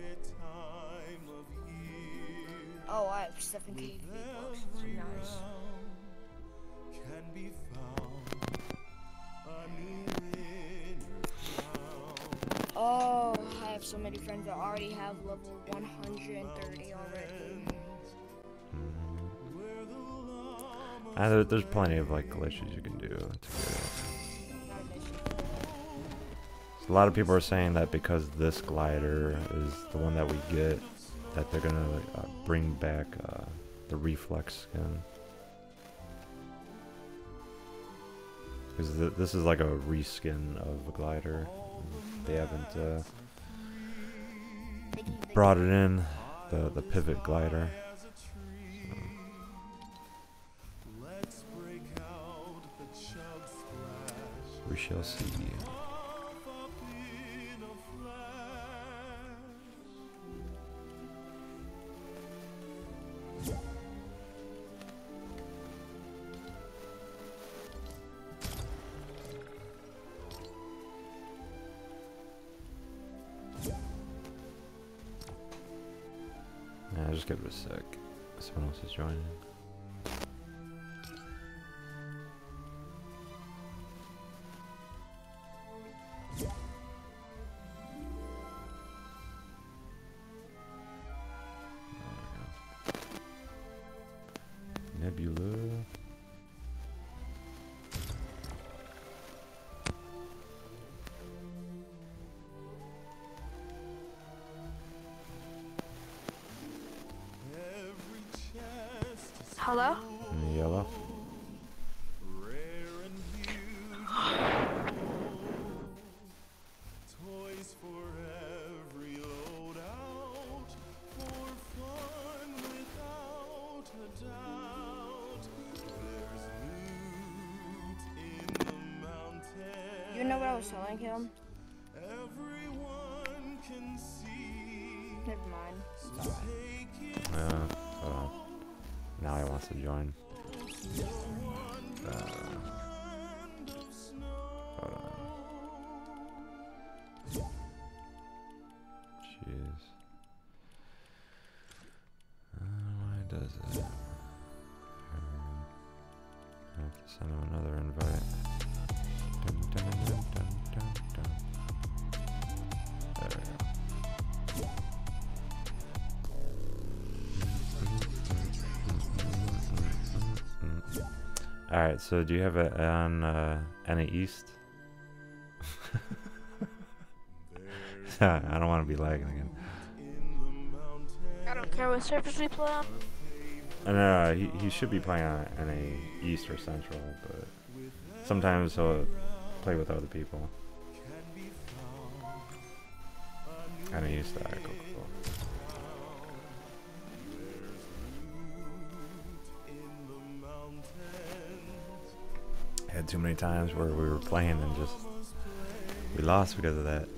Oh, I have seven K V-Bucks. Nice. Can be found a new inner crown. Oh, I have so many friends that already have level one hundred thirty already. Uh, there, there's plenty of like glitches you can do to get it. So a lot of people are saying that because this glider is the one that we get, that they're gonna uh, bring back uh, the reflex skin. Because th this is like a reskin of a glider. They haven't uh, brought it in, the the pivot glider. We shall see. Nah, just give it a sec. Someone else is joining. Nebula. Hello? In the yellow. Toys for every loadout, for fun without a doubt. There's loot in the mountains. You know what I was telling him? Everyone can see. Never mind. So take it. Yeah. Uh, now he wants to join. Uh, hold on. Jeez. Uh, why does it? I have to send him another invite. Dun, dun, dun, dun, dun, dun. There we go. All right, so do you have it on uh, any East? I don't want to be lagging again. I don't care what servers we play on. Uh, no, no, he, he should be playing on N A East or Central, but sometimes he'll play with other people. N A East, alright, cool, cool. Had too many times where we were playing and just we lost because of that.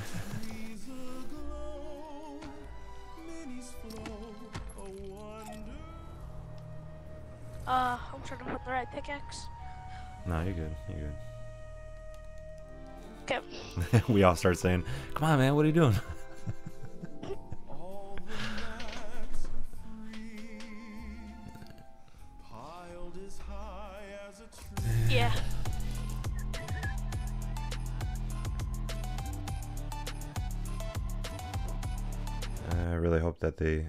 Uh, I'm trying to put the right pickaxe. No, you're good. You're Okay. good. We all start saying, "Come on, man, what are you doing?" All the mats are free, piled as high as a tree. Yeah. I really hope that they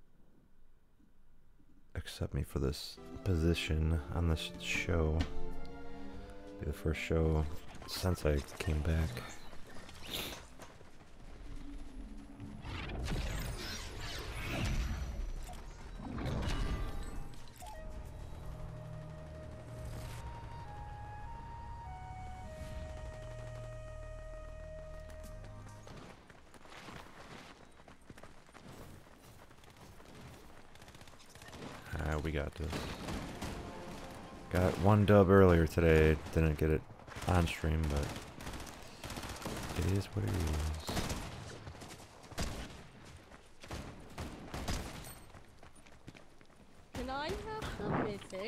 accept me for this position on this show. Be the first show since I came back. Ah, we got this. Got one dub earlier today. Didn't get it on stream, but it is what it is. Can I have mythic.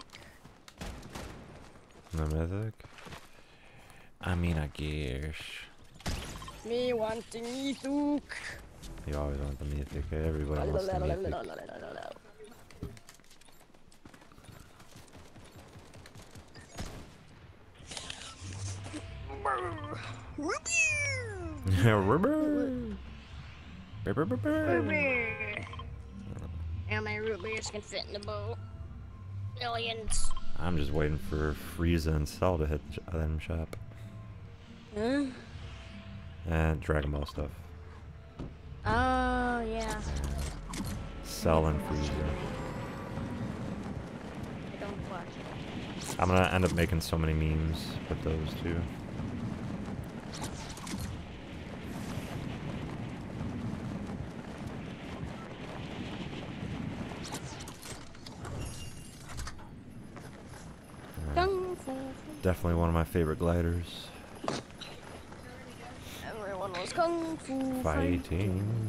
The mythic? I mean, I guess. Me wanting mythic. You always want the mythic. Everybody wants the mythic. And my root beers can fit in the boat. Millions. I'm just waiting for Frieza and Cell to hit the item shop. Huh? And Dragon Ball stuff. Oh, yeah. Cell and Frieza. I don't watch it. I'm gonna end up making so many memes with those two. Kung Fu. Definitely one of my favorite gliders. Everyone was Kung Fu Fighting.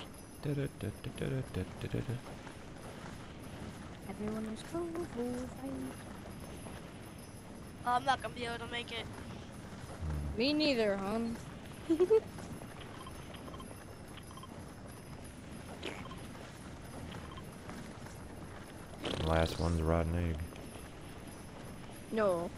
Everyone was Kung Fu fighting. Oh, I'm not gonna be able to make it. Me neither, hon. The last one's a rotten egg. No.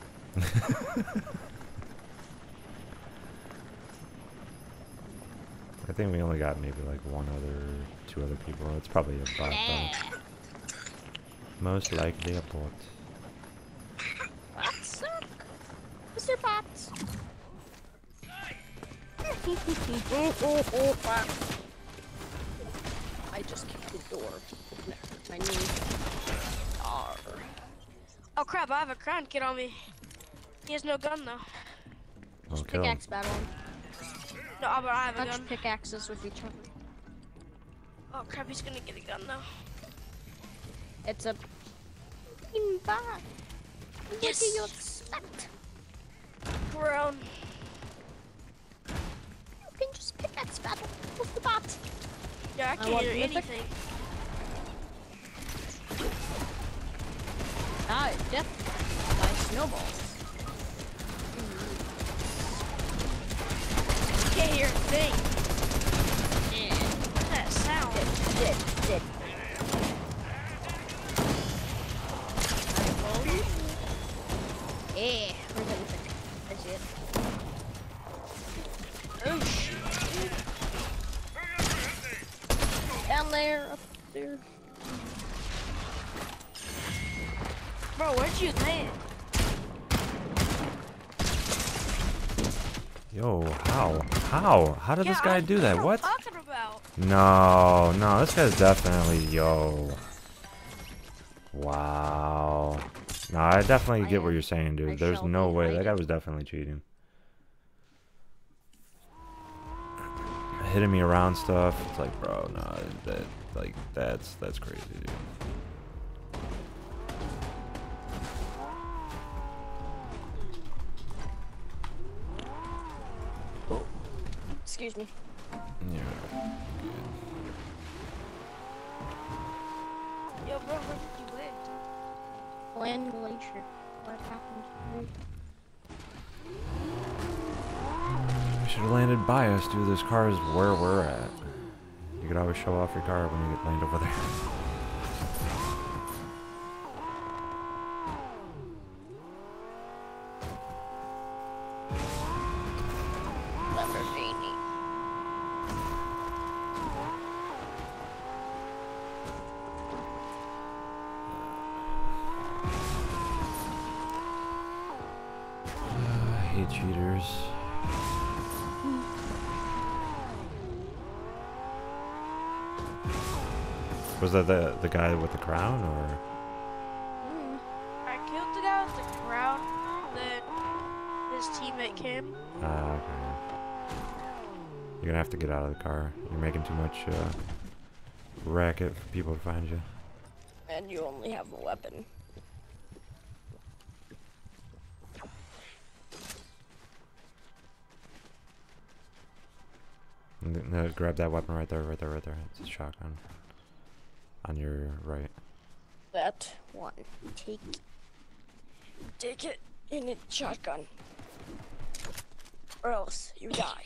I think we only got maybe like one other, two other people. It's probably a bot though. Most likely a bot. Bots suck. Mister Bots. I just kicked the door. My knee. Arr. Oh crap, I have a crown kid on me. He has no gun though. Oh, Just kill him. pickaxe battle. No, but I have a Touch gun. pickaxes with each other. Oh crap, he's gonna get a gun though. It's a beanbag. What Yes. do you expect? Crown. You can just pickaxe battle with the bot. Yeah, I I can't want hear mythic. anything. Ah, death by snowballs. Can't hear a thing. Yeah. What's that sound? Dead, dead. Yeah, where's that mythic? I see it. Oh shit. Down there, up there. Bro, where'd you land? Yo, how? How? How did this Yeah, guy I- do that's that? what What? I'm talking about. No, no, this guy's definitely, yo. Wow. No, I definitely I get what am- you're saying, I dude. There's shall no be way. That guy hiding. was definitely cheating. Hitting me around stuff. It's like, bro, no, that, like, that's, that's crazy, dude. Excuse me. Yeah. Yo, bro, where did you live? Land Glacier. What happened to me? We should have landed by us, dude. This car is where we're at. You could always show off your car when you get land over there. Lamborghini. I hate cheaters. Was that the the guy with the crown, or? Mm. I killed the guy with the crown, then his teammate came. Ah, okay. You're gonna have to get out of the car. You're making too much uh, racket for people to find you. And you only have a weapon. N- No, grab that weapon right there, right there, right there. It's a shotgun. On your right. That one. Take Take it in a shotgun. Or else you die.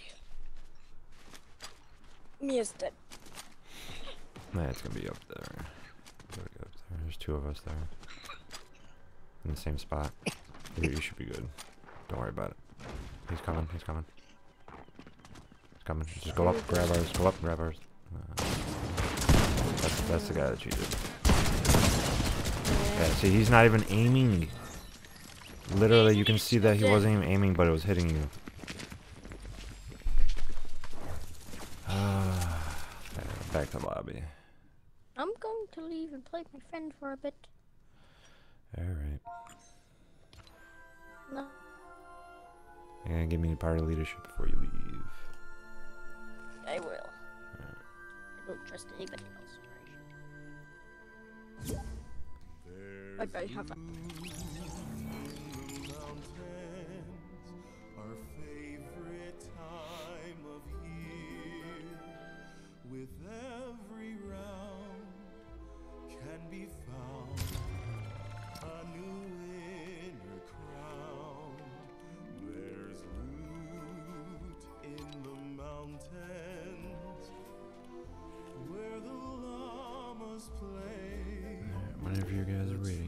Mia's dead. Nah, it's gonna be up there. Gotta go up there. There's two of us there. In the same spot. You, you should be good. Don't worry about it. He's coming, he's coming. He's coming. Just go up, grab ours, go up, grab ours. Uh, that's, that's the guy that cheated. Yeah, see, he's not even aiming. Literally, you can see that he wasn't even aiming, but it was hitting you. Uh, back to lobby. I'm going to leave and play with my friend for a bit. Alright. No. And give me part of leadership before you leave. I will. I don't trust anybody else. Bye bye, have fun. Our favorite time of year, with every round can be found a new winner crowned. There's loot in the mountains where the llamas play. Whenever you guys are ready.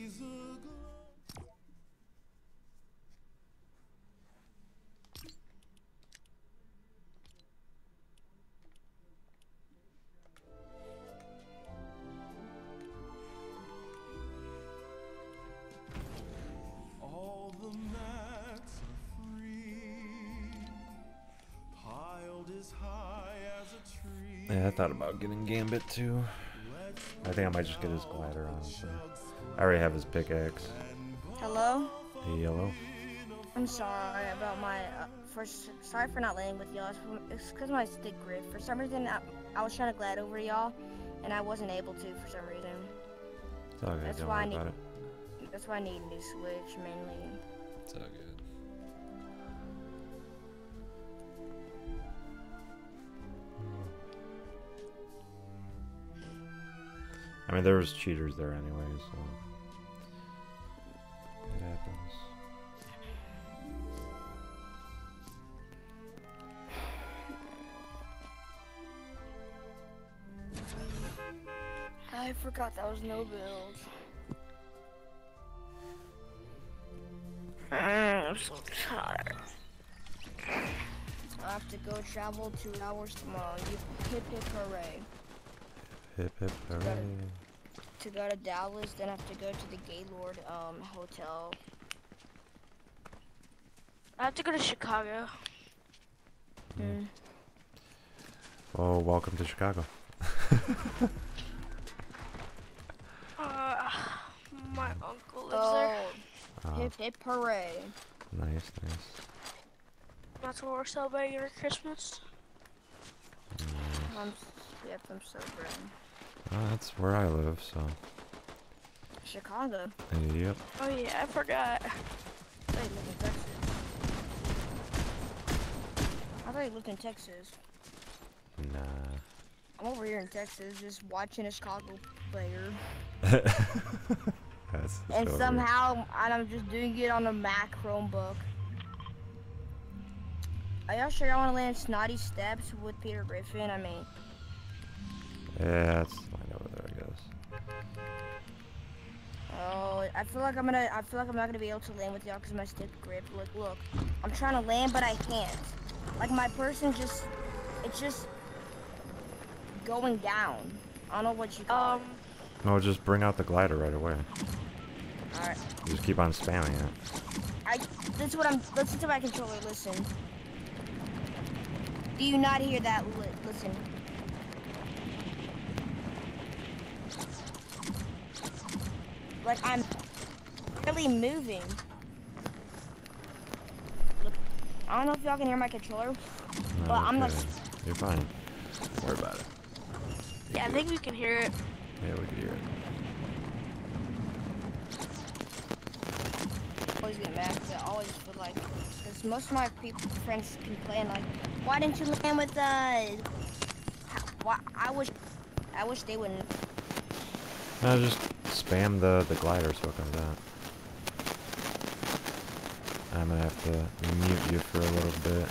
All the mats are free, piled as high as a tree. Yeah, I thought about getting Gambit too. I think I might just get his glider, honestly. I already have his pickaxe. Hello? Hey, yellow. I'm sorry about my, uh, first, sorry for not landing with y'all. It's because my stick grip. For some reason, I, I was trying to glide over y'all, and I wasn't able to for some reason. It's all good, That's don't why I worry need, about it. that's why I need a new switch, mainly. It's all good. I mean, there was cheaters there anyway, so it happens. I forgot that was no build. I'm so tired. I have to go travel two hours tomorrow. You hip hip hooray. Hip hip hooray. To go to Dallas, then I have to go to the Gaylord um hotel. I have to go to Chicago. Mm. Oh, welcome to Chicago. Uh, my uncle lives Oh, there. Uh, hip hip hooray. nice, nice. That's what we're celebrating for Christmas. nice. I'm, yep, I'm so grand. Oh, that's where I live, so. Chicago. Yep. Oh yeah, I forgot. I thought you lived in Texas. I thought you lived in Texas. Nah. I'm over here in Texas just watching a Chicago player. That's And so somehow I'm just doing it on a Mac Chromebook. Are y'all sure y'all want to land Snotty Steps with Peter Griffin? I mean, yeah, it's fine over there, I guess. oh, I feel like I'm gonna. I feel like I'm not gonna be able to land with y'all because my stick grip. Look, look. I'm trying to land, but I can't. Like my person just, it's just going down. I don't know what you call Um, it. No, just bring out the glider right away. All right. Just keep on spamming it. I. This is what I'm. Listen to my controller. Listen. Do you not hear that? Li listen. Like I'm barely moving. Look, I don't know if y'all can hear my controller, No, but I'm okay. not. You're fine. Don't worry about it. yeah, I think we can hear it. Yeah, we can hear it. Always get mad because I always feel like, because most of my people, friends complain like, why didn't you land with us? Why? I wish, I wish they wouldn't. No, just spam the the glider so it comes out. I'm gonna have to mute you for a little bit.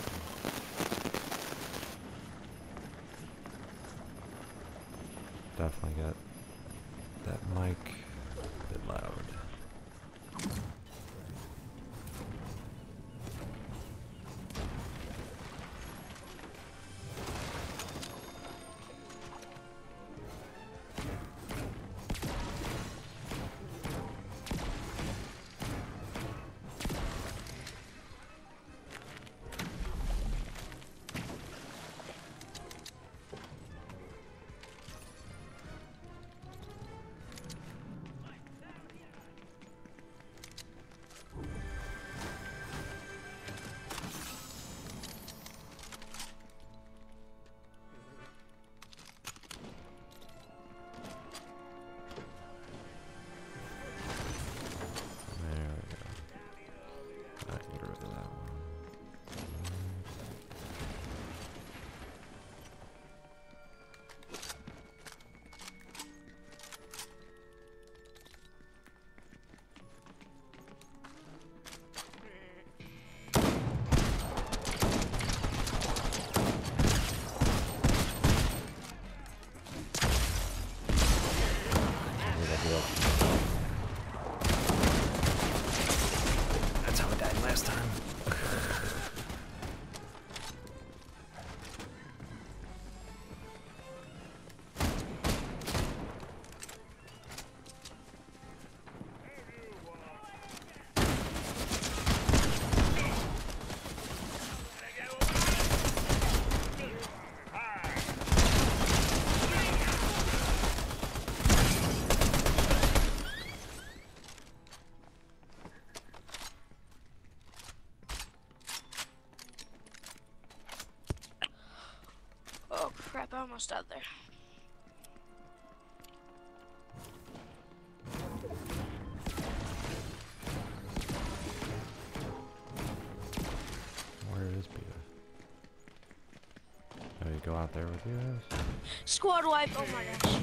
Definitely got that mic a bit loud. That's how I died last time. Oh crap, I almost died there. Where is Beta? Oh, you go out there with you guys? Squad wipe, oh my gosh.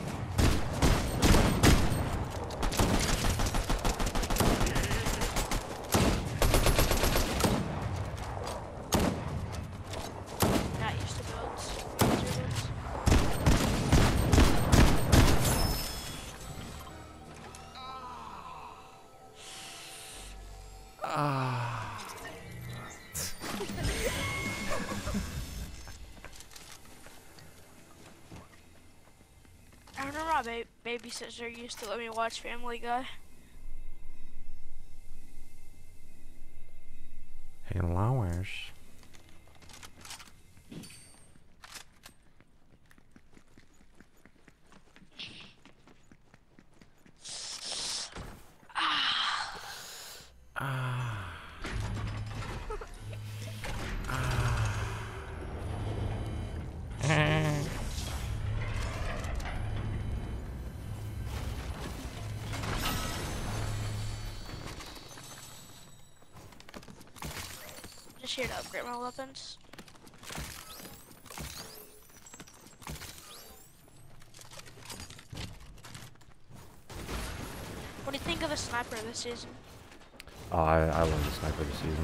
Not used to boats. Ah. I remember my ba babysitter used to let me watch Family Guy. Hey, Lowers. Ah. Ah. Just here to upgrade my weapons. What do you think of the sniper this season? Oh, I, I love the sniper this season.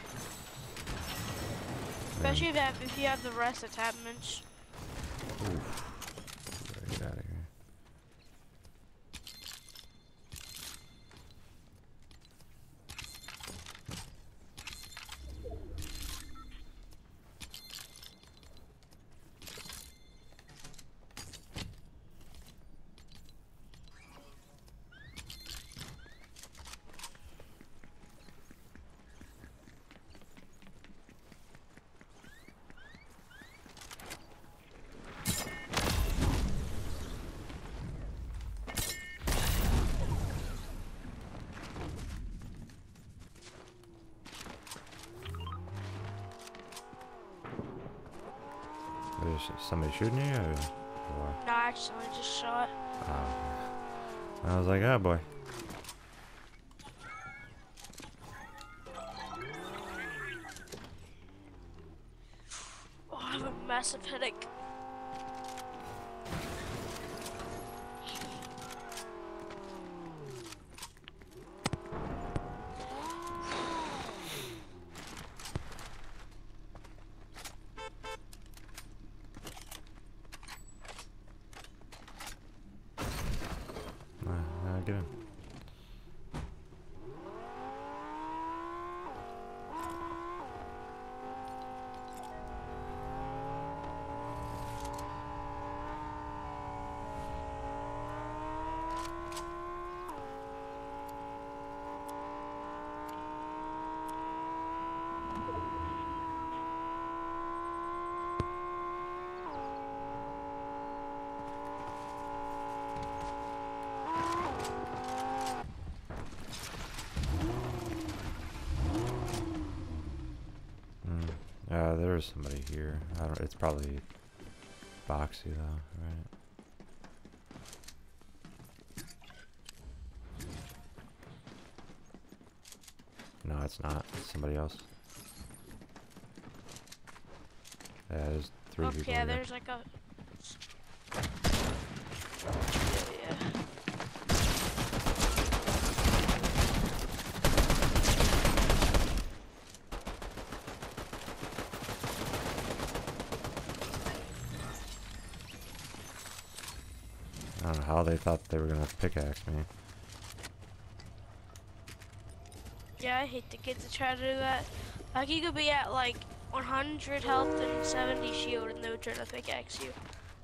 Especially if you have, if you have the rest attachments. Oof. Gotta get out of here. Is somebody shooting you? Or what? No, I accidentally just shot. Oh. I was like, oh boy. Oh, I have a massive headache. Uh, there's somebody here. I don't. It's probably Boxy though, right? No, it's not. It's somebody else. Yeah, there's three Okay, people yeah, here. there's like a. Yeah. I don't know how they thought they were gonna pickaxe me. Yeah, I hate to get to try to do that. Like, you could be at like one hundred health and seventy shield and they would try to pickaxe you.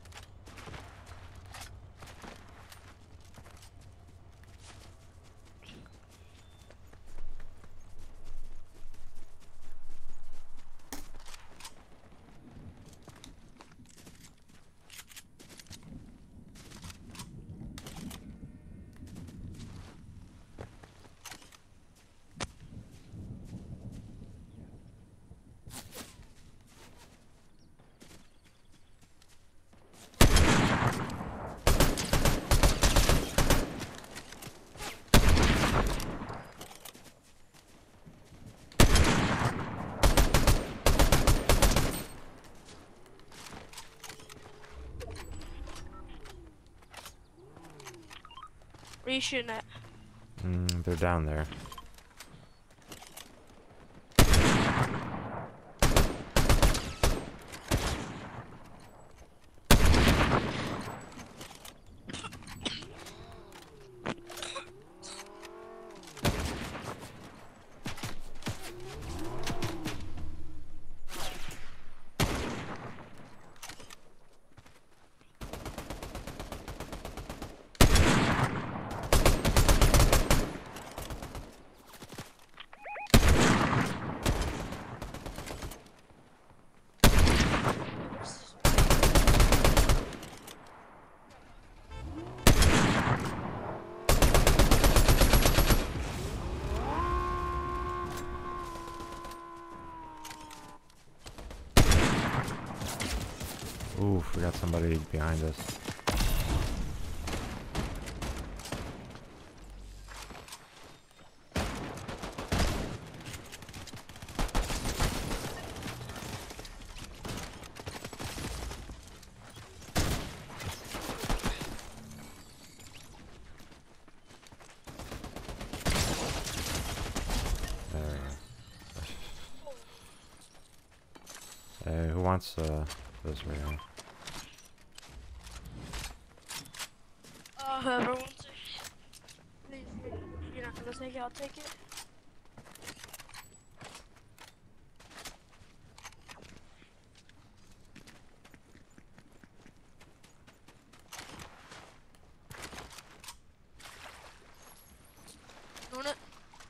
Where you shooting at? Mm, they're down there. Oof, we got somebody behind us. Hey, who wants uh, this right now? Uh, whoever wants it. Please, you're not gonna take it, I'll take it. Doing it?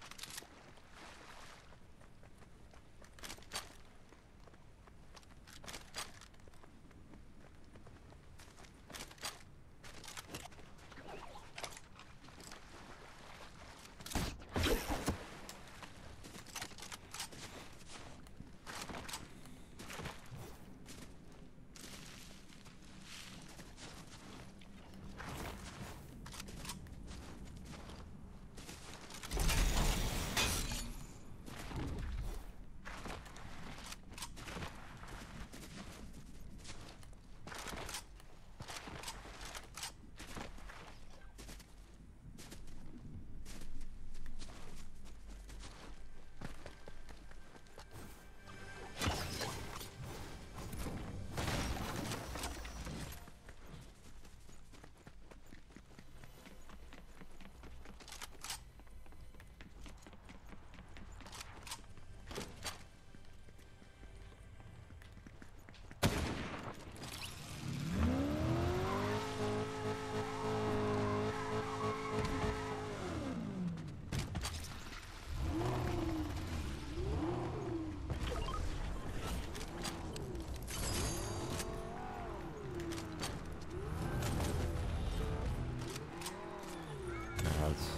Let's,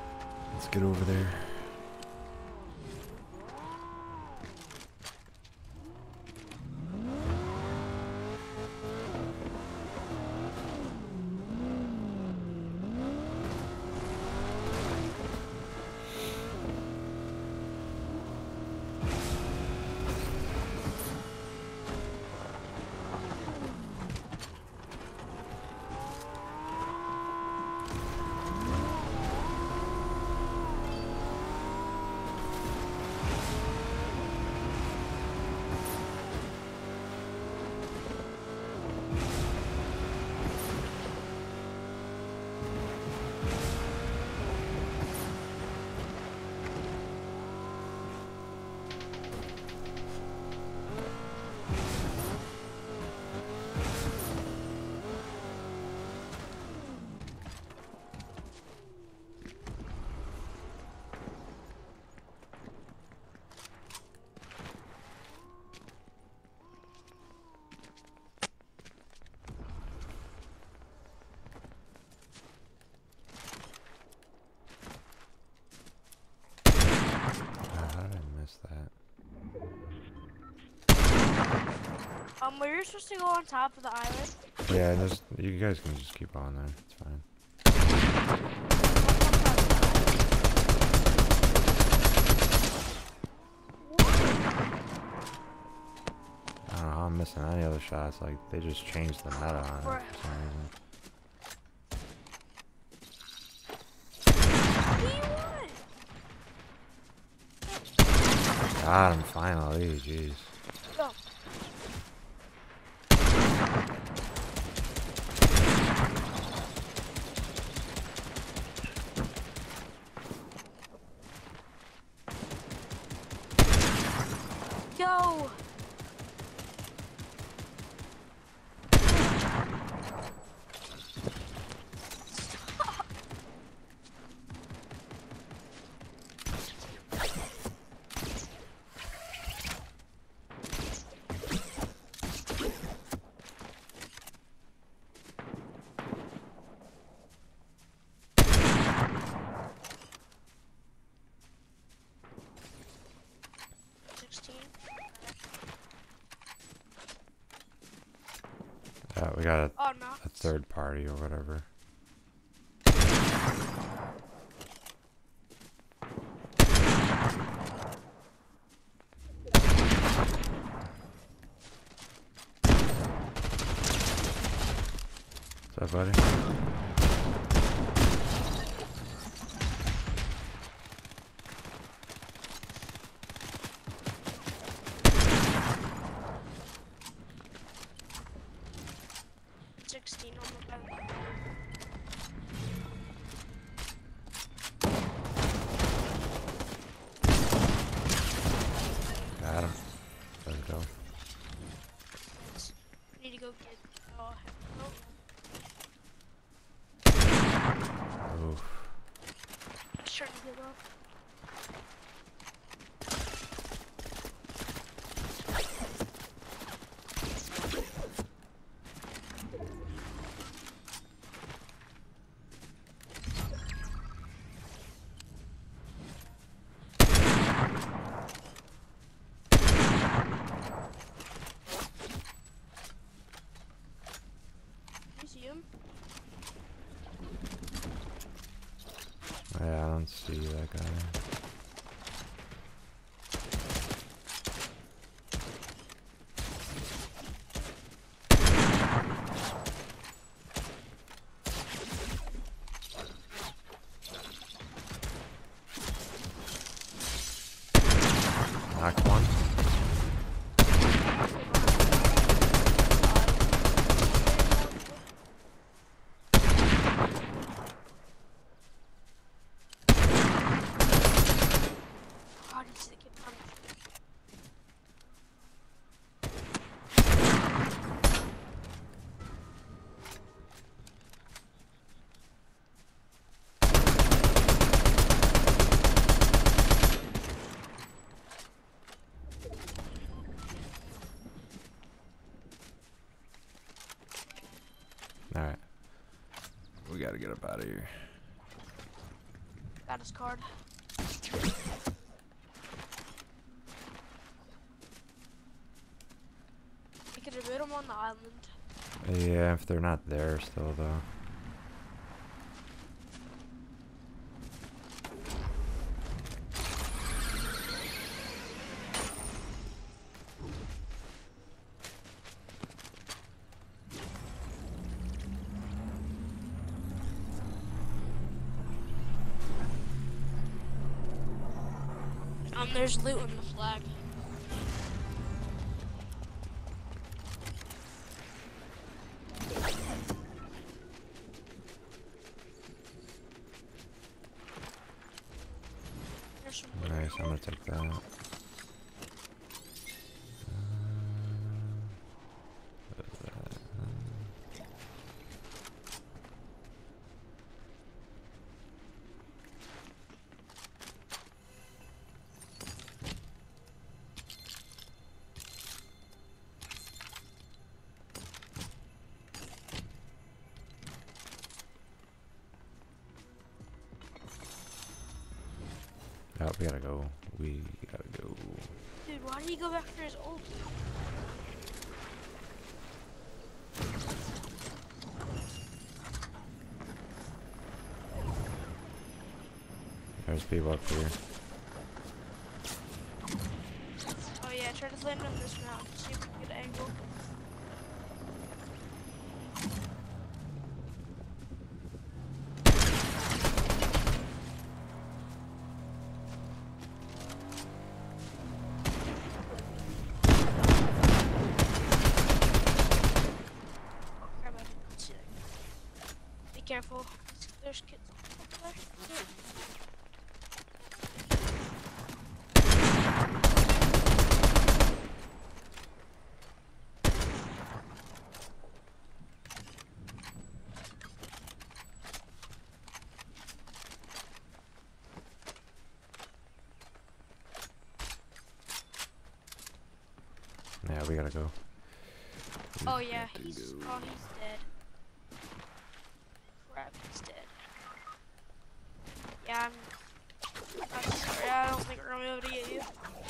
let's get over there. that. Um, we were supposed to go on top of the island. Yeah, just you guys can just keep on there. It's fine. I don't know how I'm missing any other shots. Like they just changed the meta on it for some reason. Got him finally, jeez. Go. Go. Yeah, we got a, Oh, no. a third party or whatever. What's up, buddy? sixteen on the bed. Got him. Let's go. Need to go get. Oh, no. Oof. Just trying to get off. You see him? Yeah, I don't see that guy. Knocked one. God, he's the kid from. Alright. We gotta get up out of here. Got his card. We could have hit him on the island. Yeah, if they're not there still, though. Um, there's loot on the flag. There's some loot. Nice, I'm gonna take that. Uh, what is that? Uh, Oh, we gotta go. We gotta go. Dude, why did he go back for his ult? There's people up here. Oh yeah, try to land on this mountain. See if we can get an angle. Careful. There's kids over there. Yeah, we gotta go. We Oh yeah, got to he's go. oh he's dead. Crap, he's dead. Yeah, I'm, I'm sorry. I don't think we're gonna be able to get you.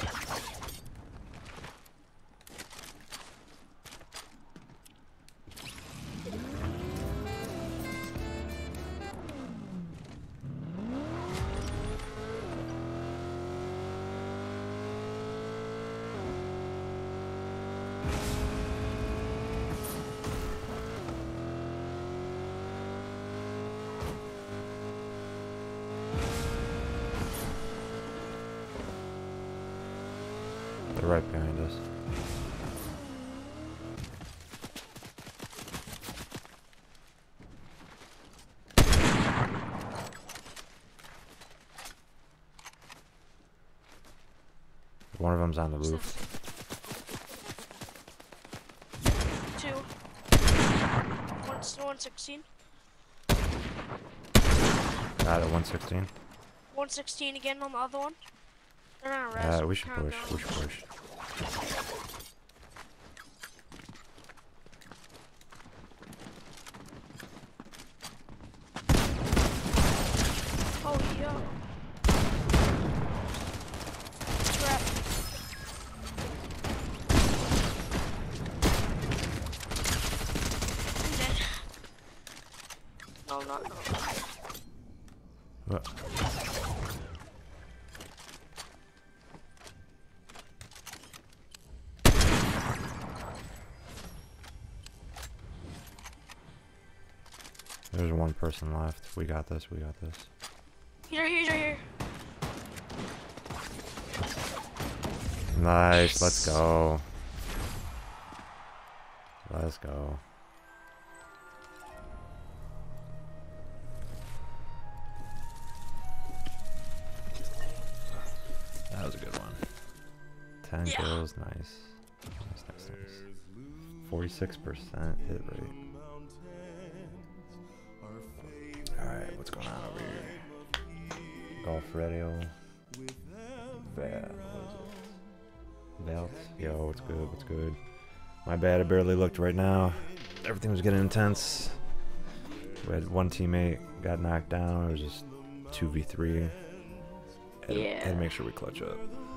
They're right behind us. One of them's on the roof. Two. One's one sixteen. Got it, one sixteen. one sixteen again on the other one. They're gonna rest. Yeah, we should Kinda push. We should push. Oh, yo. Crap. I'm dead. No, not, no. What? There's one person left. We got this. We got this. He's right here, he's right here. Nice. Let's go. Let's go. That was a good one. Ten Yeah. kills. Nice. Nice, nice, nice. Forty-six percent hit rate. Alright, what's going on over here? Golf radio. Val. Val. Yo, what's good? What's good? My bad, I barely looked right now. Everything was getting intense. We had one teammate got knocked down. It was just two v three. Had, Yeah. had to make sure we clutch up.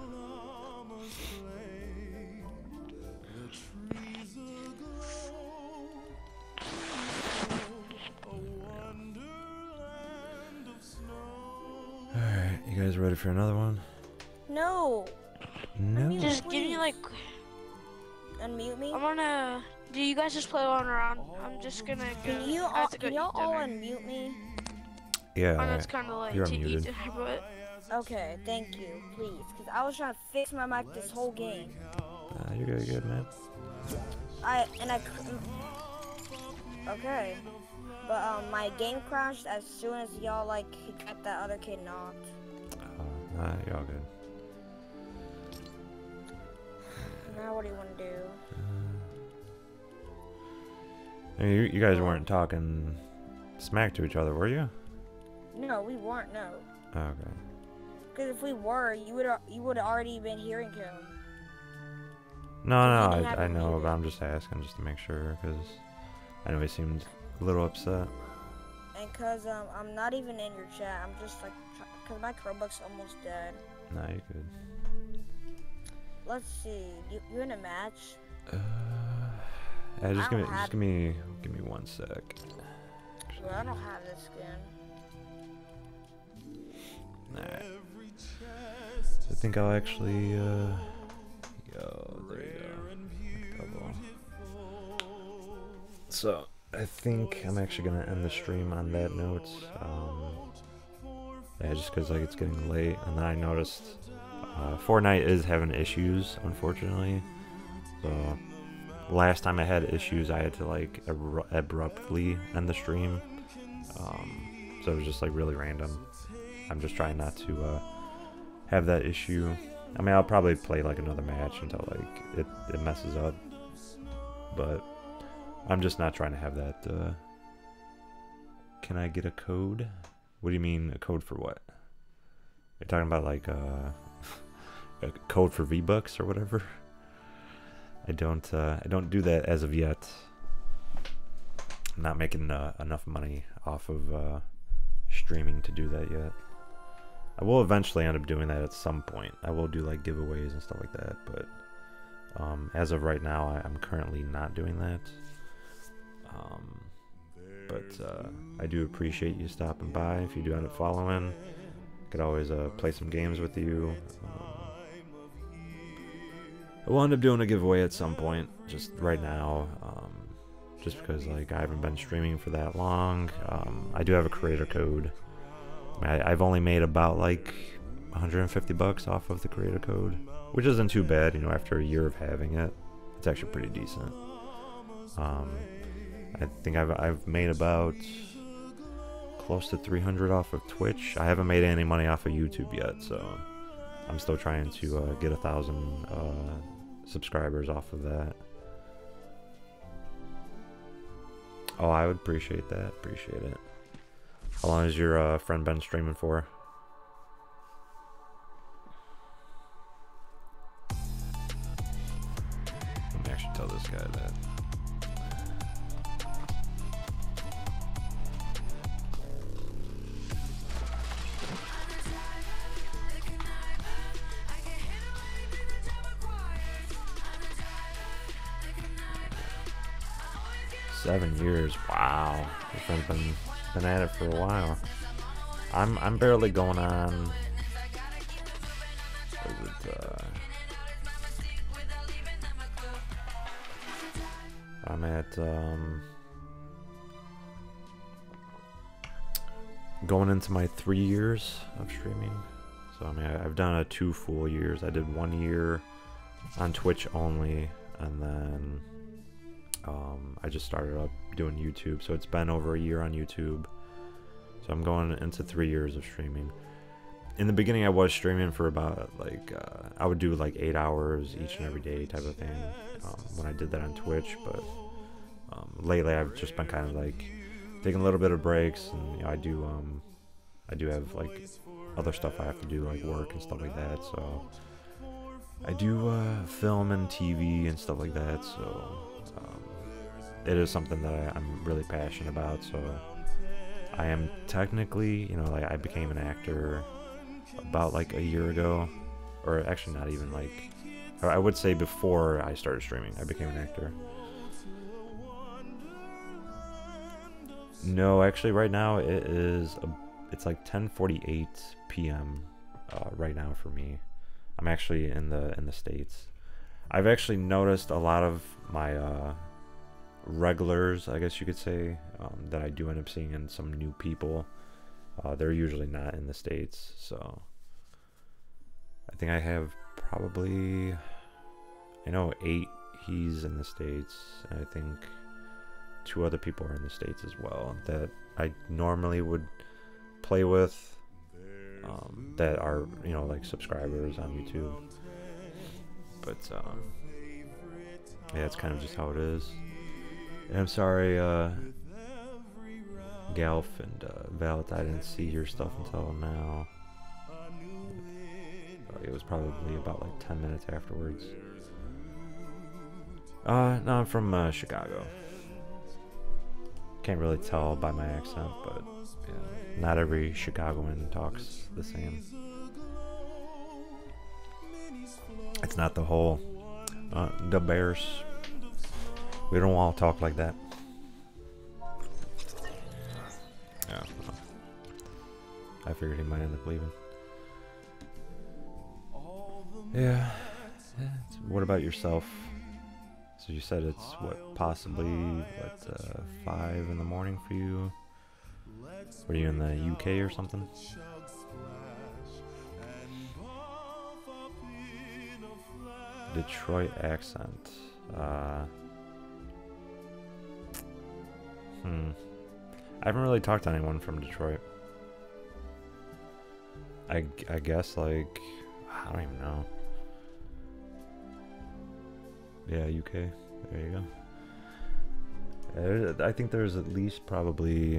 Alright, you guys ready for another one? No. No. Just give me like. Unmute me. I'm gonna. Do you guys just play one round? I'm just gonna go. Can you I all, have to go can y'all eat all dinner. unmute me? Yeah, I know alright. it's kind of late You're to eat unmuted. dinner, but Okay, thank you, please. Cause I was trying to fix my mic this whole game. Uh, you're good, good, man. I and I. cr- Okay. But um, my game crashed as soon as y'all like got that other kid knocked. Uh, nah, you're all good. Now what do you want to do? I mean, you, you guys weren't talking smack to each other, were you? No, we weren't. No. Oh, okay. Because if we were, you would you would have already been hearing him. No, You no, didn't have I, I it know, muted. but I'm just asking just to make sure, because I know he seemed a little upset. And cause um I'm not even in your chat. I'm just like tr- because my Chromebook's almost dead. Nah, you could. Let's see. You, you in a match? Uh, yeah, just I give me, don't just have- give me, give me one sec. Well, I don't have this skin. Alright. I think I'll actually, uh, yo, there you go. Double. So, I think I'm actually gonna end the stream on that note. Um, yeah, just because like it's getting late, and then I noticed uh, Fortnite is having issues, unfortunately. So, last time I had issues, I had to like abru- abruptly end the stream. Um, so it was just like really random. I'm just trying not to uh, have that issue. I mean, I'll probably play like another match until like it, it messes up. But I'm just not trying to have that. Uh, can I get a code? What do you mean a code for what? You're talking about like uh, a code for V-Bucks or whatever? I don't. Uh, I don't do that as of yet. I'm not making uh, enough money off of uh, streaming to do that yet. I will eventually end up doing that at some point. I will do like giveaways and stuff like that, but um, as of right now, I, I'm currently not doing that. Um, but uh, I do appreciate you stopping by. If you do end up following, I could always uh, play some games with you. Um, I will end up doing a giveaway at some point, just right now. Um, just because like I haven't been streaming for that long. Um, I do have a creator code. I, I've only made about like one hundred fifty bucks off of the creator code, which isn't too bad, you know, after a year of having it. It's actually pretty decent. Um, I think I've, I've made about close to three hundred off of Twitch. I haven't made any money off of YouTube yet, so I'm still trying to uh, get a thousand uh, subscribers off of that. Oh, I would appreciate that. Appreciate it. How long has your uh, friend been streaming for? Let me actually tell this guy that. Seven years. Wow. Your friend's been been at it for a while. I'm I'm barely going on. What is it? Uh, I'm at um, going into my three years of streaming. So I mean, I, I've done a two full years. I did one year on Twitch only, and then um, I just started up doing YouTube. So it's been over a year on YouTube. So I'm going into three years of streaming. In the beginning, I was streaming for about like uh, I would do like eight hours each and every day type of thing um, when I did that on Twitch. But um, lately, I've just been kind of like taking a little bit of breaks, and you know, I do um, I do have like other stuff I have to do, like work and stuff like that. So I do uh, film and T V and stuff like that. So um, it is something that I, I'm really passionate about. So I am technically, you know, like I became an actor about like a year ago, or actually not even like, I would say before I started streaming, I became an actor. No, actually right now it is, a, it's like ten forty-eight p m Uh, right now for me. I'm actually in the in the States. I've actually noticed a lot of my uh, regulars, I guess you could say, um, that I do end up seeing in some new people. Uh, they're usually not in the States, so I think I have probably, I know eight he's in the States, and I think two other people are in the States as well that I normally would play with, um, that are, you know, like subscribers on YouTube. But um, yeah, it's kind of just how it is. And I'm sorry, uh, Galf and uh, Valt, I didn't see your stuff until now. It was probably about like ten minutes afterwards. Uh, no, I'm from uh, Chicago. Can't really tell by my accent, but yeah. not every Chicagoan talks the same. It's not the whole uh, the Bears. We don't all talk like that. Yeah, well, I figured he might end up leaving. Yeah. Yeah. What about yourself? So you said it's what, possibly what, uh, five in the morning for you? Were you in the U K or something? Detroit accent. Uh, hmm. I haven't really talked to anyone from Detroit. I, I guess like, I don't even know. Yeah, U K. There you go. Uh, I think there's at least probably,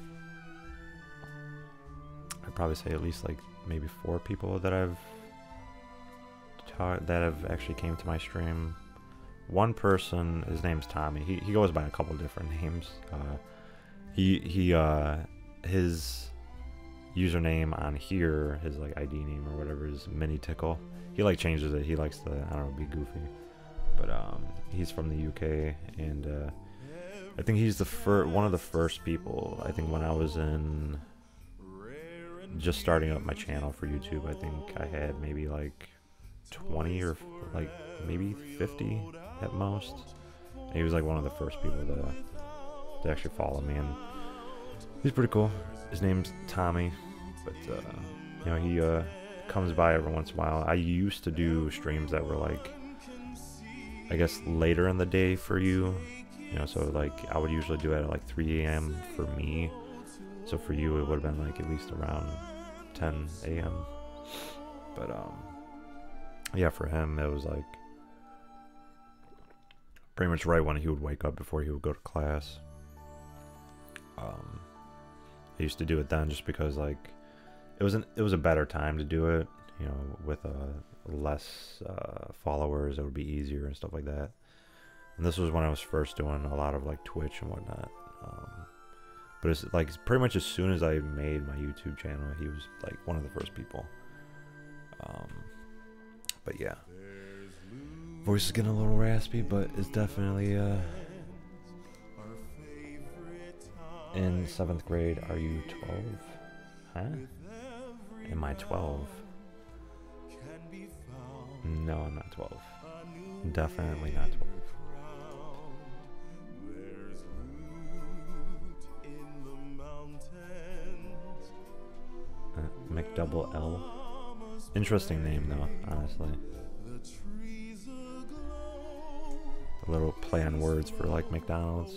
I'd probably say at least like maybe four people that I've taught that have actually came to my stream. One person, his name's Tommy. He he goes by a couple different names. Uh, he he uh his username on here, his like I D name or whatever, is Mini Tickle. He like changes it. He likes to, I don't know, be goofy. But um, he's from the U K, and uh, I think he's the first, one of the first people. I think when I was in, just starting up my channel for YouTube, I think I had maybe like twenty or like maybe fifty at most. And he was like one of the first people to to actually follow me, and he's pretty cool. His name's Tommy, but uh, you know, he uh, comes by every once in a while. I used to do streams that were like, I guess, later in the day for you, you know, so like I would usually do it at like three A M for me, so for you it would have been like at least around ten A M But um yeah, for him it was like pretty much right when he would wake up before he would go to class. um I used to do it then just because like it was an, it was a better time to do it, you know, with a less uh, followers. It would be easier and stuff like that. And this was when I was first doing a lot of like Twitch and whatnot. Um, but it's like pretty much as soon as I made my YouTube channel, he was like one of the first people. Um, but yeah, voice is getting a little raspy, but it's definitely uh, in seventh grade. Are you twelve? Huh? Am I twelve? No, I'm not twelve. Definitely not twelve. Uh, McDouble L. Interesting name though, honestly. A little play on words for like McDonald's.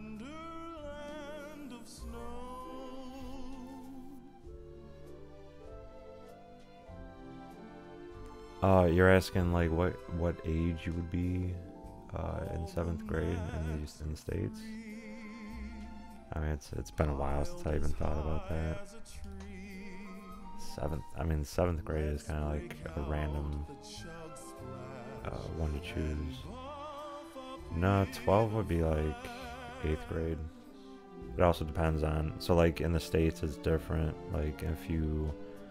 Uh, you're asking like what what age you would be uh, in seventh grade in the, in the States? I mean, it's it's been a while since I even thought about that. Seventh, I mean, seventh grade is kind of like a random uh, one to choose. No, twelve would be like eighth grade. It also depends on, so like in the States it's different. Like if you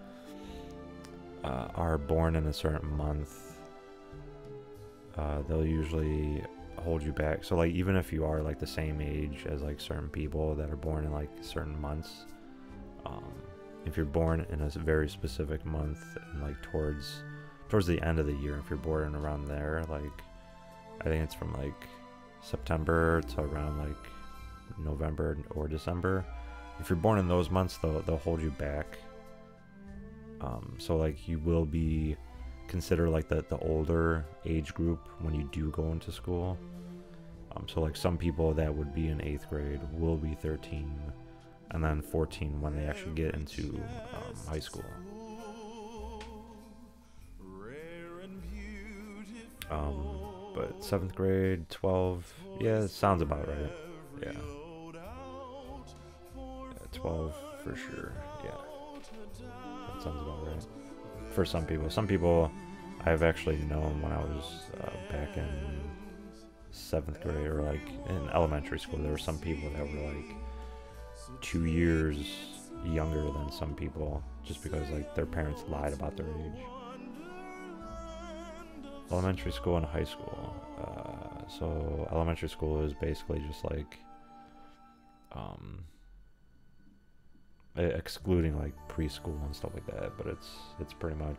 Uh, are born in a certain month, uh, they'll usually hold you back. So like even if you are like the same age as like certain people that are born in like certain months, um, if you're born in a very specific month and like towards towards the end of the year, if you're born around there, like I think it's from like September to around like November or December. If you're born in those months, they'll they'll hold you back. Um, so like you will be considered like the, the older age group when you do go into school. Um, so like some people that would be in eighth grade will be thirteen and then fourteen when they actually get into um, high school. Um, but seventh grade, twelve, yeah, it sounds about right. Yeah. yeah twelve for sure, yeah. That sounds about right. For some people. Some people I've actually known when I was uh, back in seventh grade or like in elementary school. There were some people that were like two years younger than some people, just because like their parents lied about their age. Elementary school and high school. Uh, so elementary school is basically just like, um, excluding like preschool and stuff like that, but it's it's pretty much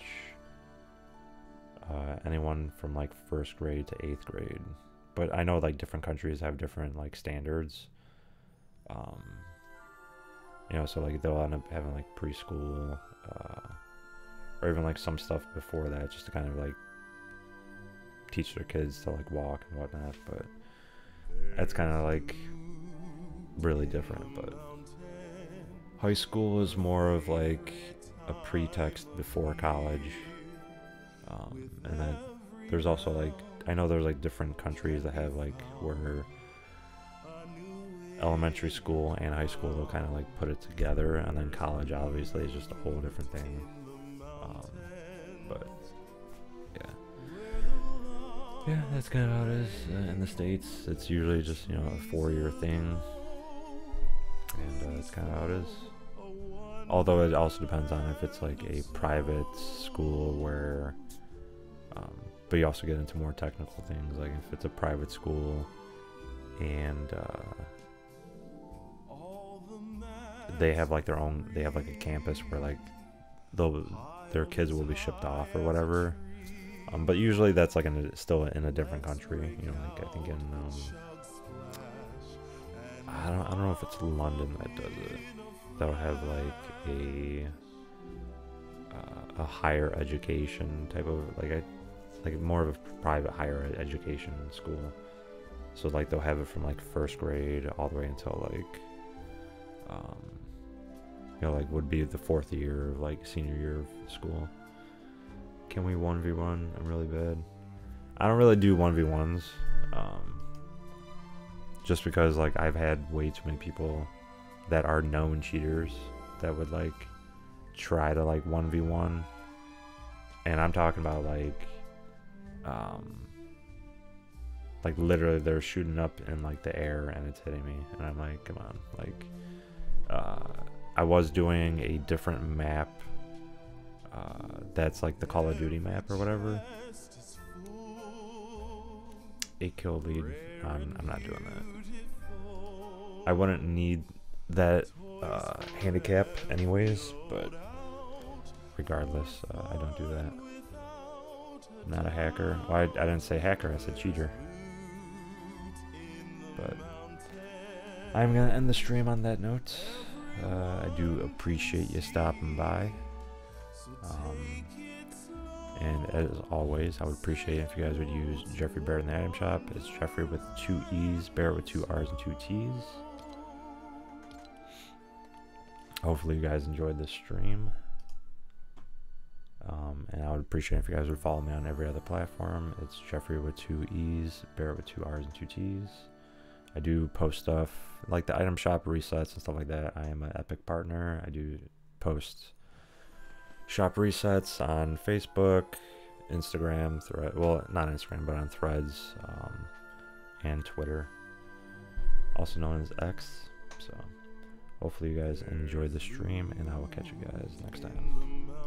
uh, anyone from like first grade to eighth grade. But I know like different countries have different like standards. Um, you know, so like they'll end up having like preschool, uh, or even like some stuff before that, just to kind of like teach their kids to like walk and whatnot. But that's kind of like really different. But high school is more of like a pretext before college. Um, and then there's also like, I know there's like different countries that have like where elementary school and high school, they'll kind of like put it together, and then college obviously is just a whole different thing. Um, but yeah, yeah, that's kind of how it is uh, in the States. It's usually just, you know, a four-year thing, and uh, that's kind of how it is. Although it also depends on if it's like a private school where, um, but you also get into more technical things, like if it's a private school and uh, they have like their own, they have like a campus where like they'll, their kids will be shipped off or whatever. Um, but usually that's like in a, still in a different country, you know, like I think in, um, I don't, I don't know if it's London that does it. They'll have like a, uh, a higher education type of, like a, like more of a private higher education school. So like they'll have it from like first grade all the way until like, um, you know, like would be the fourth year of like senior year of school. Can we one v one? I'm really bad. I don't really do one v ones. Um, just because like I've had way too many people that are known cheaters that would like try to like one v one. And I'm talking about like, um, like literally they're shooting up in like the air and it's hitting me. And I'm like, come on, like, uh, I was doing a different map uh, that's like the Call of Duty map or whatever. Eight kill lead. I'm, I'm not doing that. I wouldn't need that uh, handicap anyways, but regardless, uh, I don't do that. I'm not a hacker. Well, I, I didn't say hacker, I said cheater. But I'm gonna end the stream on that note. Uh, I do appreciate you stopping by. Um, and as always, I would appreciate it if you guys would use JeffreeBarrett in the item shop. It's Jeffrey with two E's, Barrett with two R's and two T's. Hopefully you guys enjoyed this stream. Um, and I would appreciate it if you guys would follow me on every other platform. It's Jeffrey with two E's, Barrett with two R's and two T's. I do post stuff like the item shop resets and stuff like that. I am an Epic partner. I do post shop resets on Facebook, Instagram, Thread. Well, not Instagram, but on Threads, um, and Twitter, also known as X. So hopefully you guys enjoyed the stream, and I will catch you guys next time.